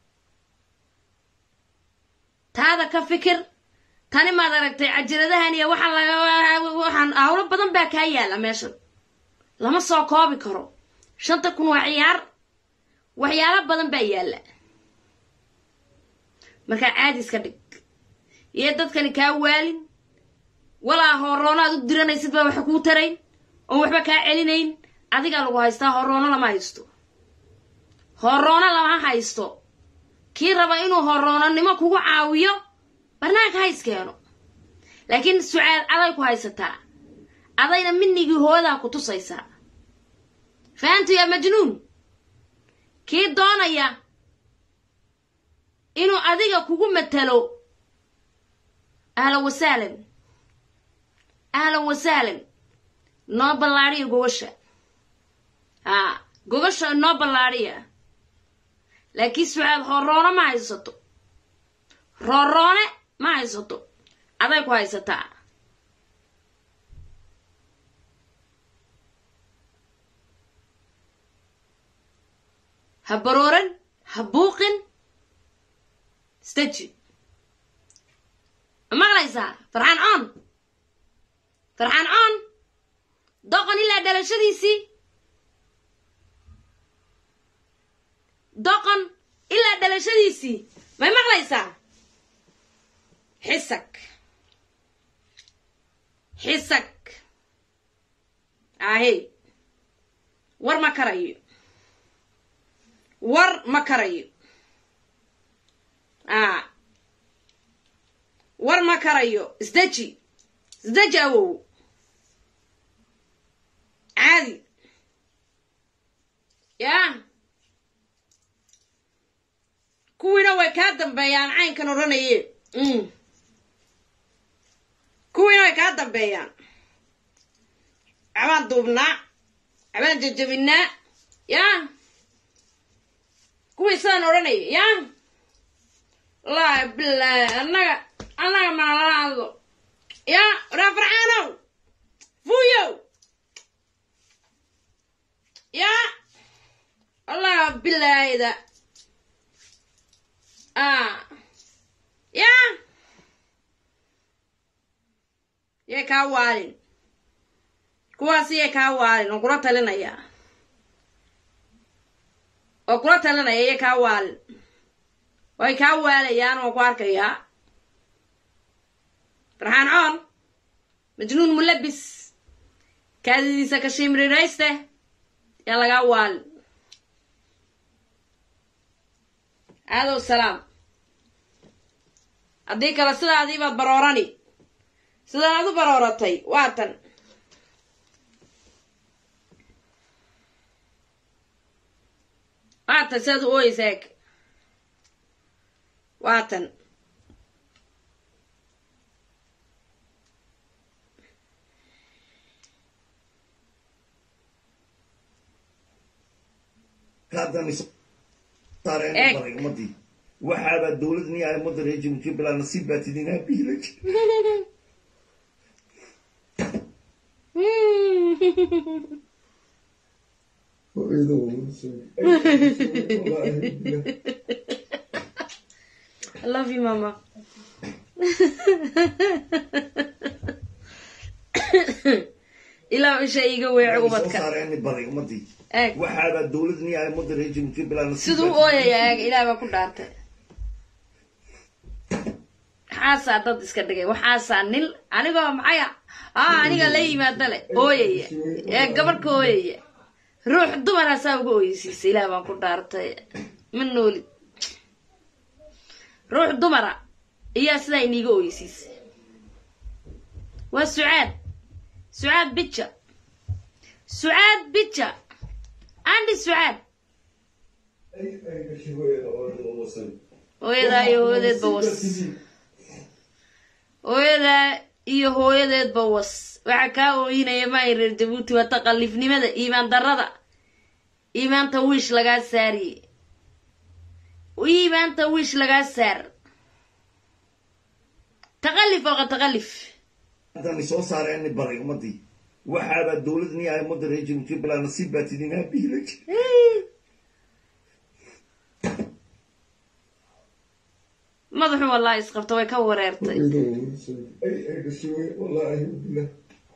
taada ka fikir tani maad aragtay cajaladahan iyo waxaan laga waxaan hawlo badan baa kaa yaala meeshan lama soo koobi karo shanta kun waa ciyaar waxyaalo badan baa yaala markaa caadi iska dhig iyo dadkani kaa waalin walaa horoonaad u diranaysid baa waxa kuu tarayn oon waxba kaa celinayn adigaa lagu haystaa horoono lama haysto horoono lama haysto kii raba inuu horoononimo kugu caawiyo barnaanka ha iskeeno laakiin sucaad aday ku haysataa adayna minigii hooyadaa ku tusaysaa fahantu yaa majnuun kii doonaya inuu adiga kugu matalo ahlan wasahlan ahlan wasahlan noo ballaadhiya gogasha haa gogasha noo ballaadhiya laakiin sucaad horoono ma haysato rooroone ma haysato aday ku haysataa هبرورن هبوقن استجي ما غليسا فرحان عون فرحان عون دوقن إلا دلشديسي دوقن إلا دلشديسي ما مغليسا حسك حسك آهي ور ما كرايو ور ما كرايو آه ور ما كرايو ازدجي ازدجي أوو عادي يا كوينا ويكادم بيان عين كانوا رنيه امم كوينا ويكادم بيان عمان دوبنا عمان ججبنا يا كوي سان رنيه يا لا بالله انا انا ما لا يا رفعانو فويو يا الله بالله إذا آه يا يا كوالين كواسي يا كوالين وقرأت لنا يا وقرأت لنا يا كوال ويا كوال يا أنا وقارك يا فرحان عون مجنون ملبس كذي سكشيمري رئيسته يلا قوال هذا السلام أديك رسول هذه بروراني سيدا هذا برورتي واتن واتن سيد اويساك واتن كادني صارين بري مدي وحابة دولتني على مدة رجيم كبلا نصيب باتدينا بيلك I love you, Mama. إلا شيء قوي عقوبتك. صارين بري مدي إيه. وحابة دولتني على مدة رجيم كبلا نصيب. سدو أوه يا إلى ما كنت عارته. حاسة ضد إسكندرية وحاسة نيل أنا قام معايا آه أنا قال لي ما دله أوه يا قبل كوي روح دمر أساوي كوي سيس إلى ما كنت عارته من نولي روح دمر إياه سلايني كوي سيس والسعاد سعاد بيتشا سعاد بيتشا عندي سعاد ويدا يهودت بوس ويدا يهودت بوس وعكاو هنا يماير جبوتي وتقلف نمدا إيمان دردا إيمان تويش لغا ساري وإيمان تويش لغا سار تغلف وغا تغلف هذا سو صارين بري مدي وحابة دولتني على مدة رجيم كبلا نصيب باتدينا بيلك مضحو والله يسقفت ويكور يرتي اي اي بشوي والله بالله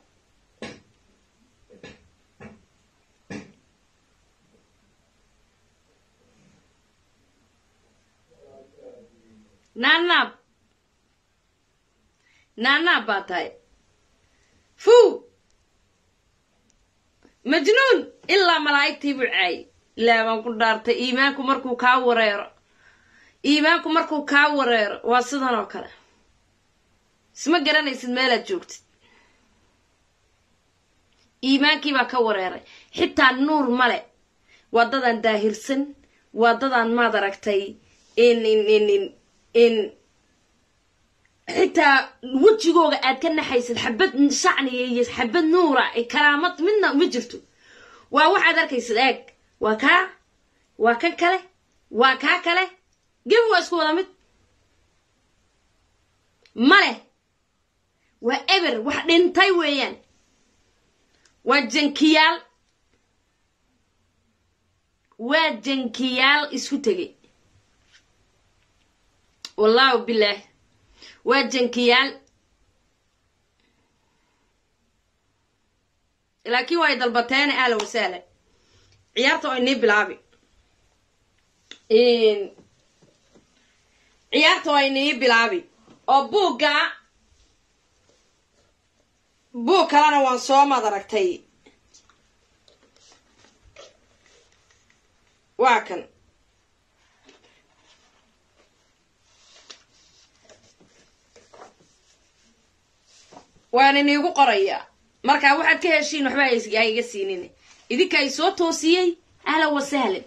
نانا نانا باتاي فو مجنون إلا ملايكتي بالعاي لا ما كنت دارتي إيمانكم مركو كاورير إيمانكم مركو كاورير واسدان وكلا اسمه قرانيسد ميلا جوكت إيمانكي با كاورير حتى النور ملئ ودادان داهرسن ودادان ما دركتي إن إن إن إن إن حتى وجهوغا aad ka naxaysid xabad shacniga iyo xabad nuura ee karaamad midna ma jirto waa waxaad arkaysid eeg waa ka waa kan kale waa ka kale gib waa isku wada mid male waa eber wax dhintay weeyaan waa jankiyaal واجنكيال اسكو تغي والله بالله واجنكيال لكن وايد البطانة أهلا وسهلا عيارته إني بلعبي إن عيارته إني بلعبي أبوكا بوكا أنا وانصوم ما دركتي واكن وانا نيغو قريا marka waxaad ka heshiin waxba ay iga siineen idinka ay soo toosiyay ahla wasahlan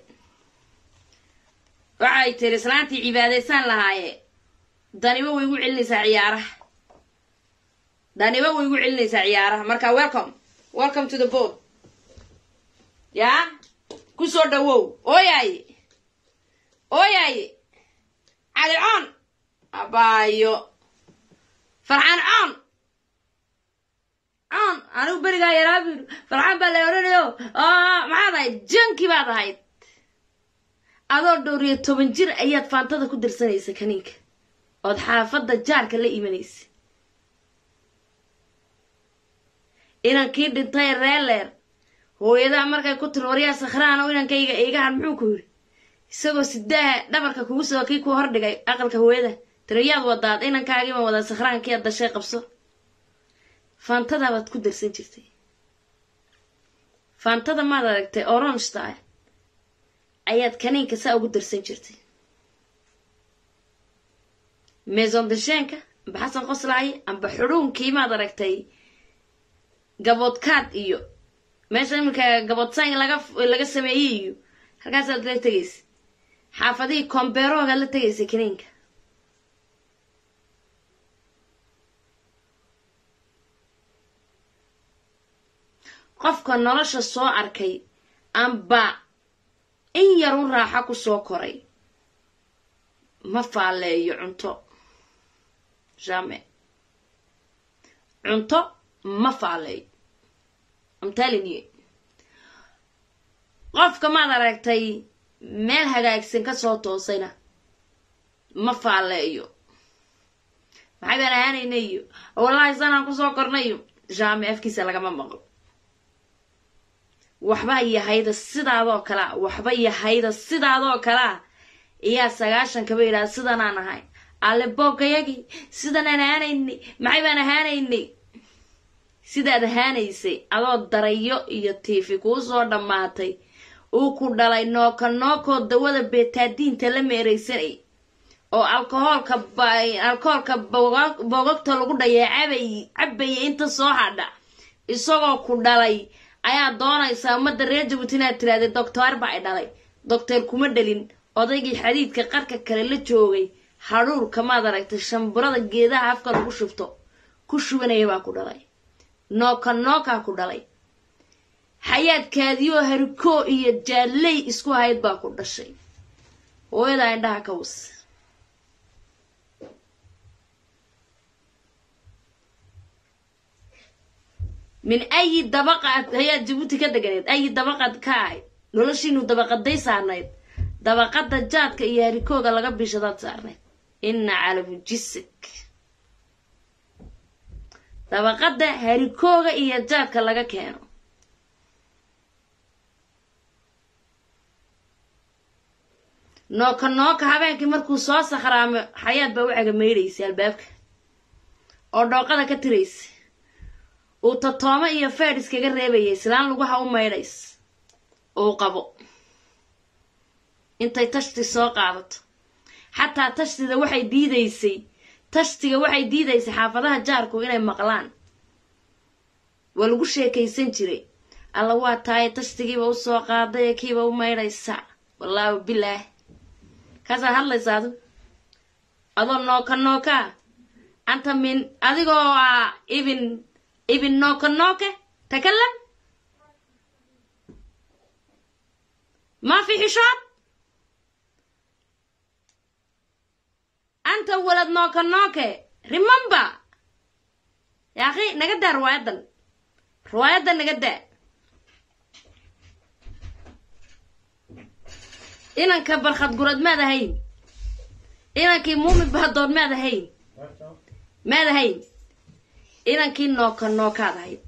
waxay tiri islaantii cibaadeysan lahaaye daniba way ugu celinaysaa ciyaaraha daniba way ugu celinaysaa ciyaaraha marka welcome welcome to the boat ya ku soo dhawow ooyay ooyay ali on abayo farxan on on anigu berigaa yaraabiru farxan baa la oranayo aa maxaad ahayd janki baad ahayd adoo dhowr iyo toban jir ayaad faantada ku dirsanaysa kaniinka ood xaafadda jaarka la imanaysa inankii dhintay reeleer hooyadaa markay ku tiri waryaa sakhraan oo inankayga eegahan muxuu ku yidhi isagoo sidaha dhabarka kugu soo kii ku hordhigay aqalka hooyada tirayaad wadaad inankaagiima wadaa sakhraankii aad dashay qabso faantada baad ku darsan jirtay faantada maad aragtay orange tahay ayaad kaniinka saa ugu darsan jirtay maison de shenka amba xasan qoslaaye amba xuruunkii maad aragtay gaboodkaad iyo meesha iminka gaboodsan laga laga sameeyey iyo halkaasaad la tegaysa xaafadihii kombeeroogaad la tegaysa kaniinka qofka nolosha soo arkay amba in yar u raaxa ku soo koray ma faaleeyo cunto jamais cunto ma faaleeyo I'm telling you qofka maad aragtay meel hagaagsan ka soo toosayna ma faaleeyo maxay baan ahaanaynayo wallahi sanaan ku soo kornayo jamais afkiisa lagama maqlo waxba yahayda sidaadoo kala waxba yahayda sidaadoo kala iya sagaashan kaba ilaa sidan aan ahay alle boogayagi sidan aan ahaanayni maxay baan ahaanayni sidaad ahaanaysay adoo darayo iyo tiifi kuu soo dhammaatay uu ku dhalay nooka nookoo dawada beetaadiinta la meeraysanay oo alkohoolka alkohoolka boogagta lagu dhayay cabay cabaya inta soo hadha isagoo ku dhalay ayaa doonaysaa ummadda reer Jabuuti inaad tiraahdo doctor baa ay dhalay doctor kuma dhalin odaygii xadiidka qarka kale la joogay haruurka maad aragtay shamburada geedaha afka lagu shubto ku shubanaya baa ku dhalay nooka nooka ku dhalay xayaadkaadiyo hariko iyo jaalay isku hayd baa ku dhashay hooyada indhaha ka was من أي طبقة هي جيبوتي كده جنيد أي طبقة كاي نولشينو طبقة دي صارنيد طبقة دجات كي يريكو قال قبل شدات صارنيد إن على جسك طبقة ده هريكو كي يجات كلا كانوا نوك نوك هبين كي مركو صوص خرام حياة بوعة ميريس يا البابك أو دوقة كتريس وتطامة إيا فارس كي قريبا يسلان لغوها وميريس oo qabo intay tashti soo qaadato xataa tashtida waxay diidaysay tashtiga waxay diidaysay xaafadaha jaarku inay maqlaan waa lagu sheekaysan jiray alla waa tahay tashtigiiba u soo qaaday kiiba u maydhaysa wallaahi bilaah kaasaa hadlaysaa adu adoo nooka nooka anta min adigoo ah ibin ibin nooka nooke takalam ما في حشاب أنت ولد نوكا نوكا remember يا أخي نقدر رواية رواية نقدر إنك برخد قرد ماذا هين إنك مومن بهدون ماذا هين ماذا هين إنك نوكا نوكا هذا هين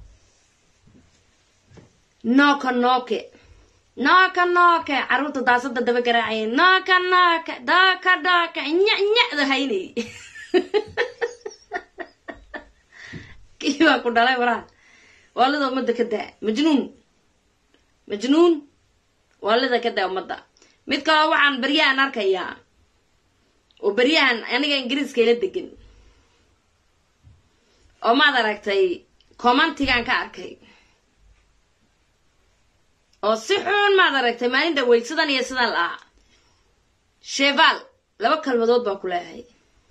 نوكا نوكا نوكا نوكا عروت داسة دبا قراعين نوكا نوكا داكا داكا نيا نيا ذا هيني كيف أقول لك ورا والله مدة كده مجنون مجنون والله كده ومدة متكا وعن بريان أركيا وبريان أنا جا إنجليز كيلة دقن وما دركتي كومنتي كان كأركي وصحون ما دركتي ما عنده ويسدان يسدان لا شيفال لو كلمة بقولها هاي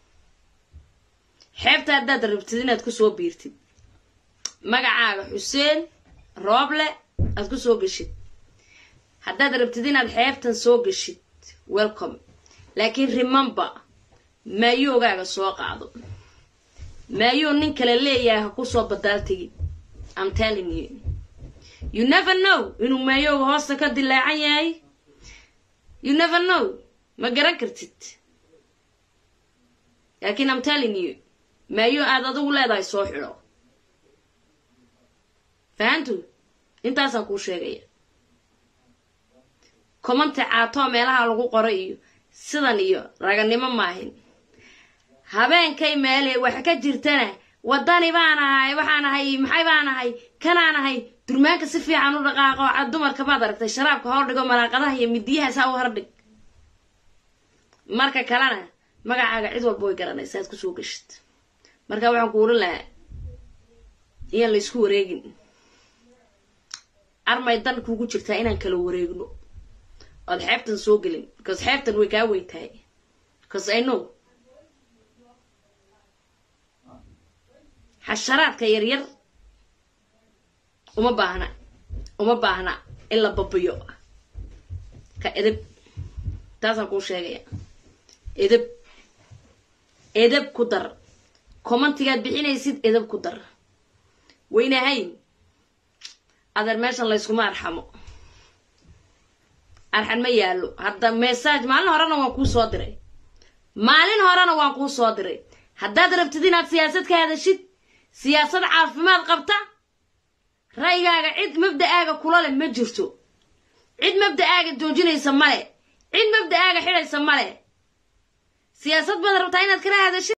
حبت أدى دربتدين تكسو بيرتي magacaaga xuseen rooble aad ku soo gashid haddaad rabtid inaad xeebtan soo gashid welcome laakiin remember maayogaaga soo qaado maayo nin kale leeyahay ha ku soo badaaltigi I'm telling you you never know inuu maayoga hoosta ka dilaacan yahay you never know ma garan kartid laakiin I'm telling you maayo aad adigu leedahay soo xidho فهمتوا انت اصلا كو شيغيا كومنت عاطو meelaha lagu qoray iyo sidan iyo raganimo maahin habeenkay meelay wax ka jirtana wadani baan ahay waxaan ahay maxay baan ahay kanaan ahay durmaanka si fiican u dhaqaaqo cad dumarka baad aragtay sharaabka hor dhigo malaaqadaha iyo midiyaha saa u hordhig marka kalena magacaaga cid walba way garanaysaa aad ku soo gashid marka waxaan ku oran lahaa in la isku wareegin armay dan kugu jirtaa inaan kala wareegno oo xeebtan soo galin because xeebtan way ka weytahay because I know xasharaadka yar yar uma baahna uma baahna in la babiyo ka edeb taasaan ku sheegaya edeb edeb ku dar commentigaad bixinaysid edeb ku dar weynahayn adar meeshan la iskuma arxamo arxan ma yaalo hadda message maalin horena waan kuu soo diray maalin horena waan kuu soo diray haddaad rabtid inaad siyaasad ka hadashid siyaasad caafimaad qabta ra'yigaaga cid mabda'aaga kula leh ma jirto cid mabda'aaga joojinaysa male cid mabda'aaga xidhaysa male siyaasad baad rabtaa inaad kala hadashid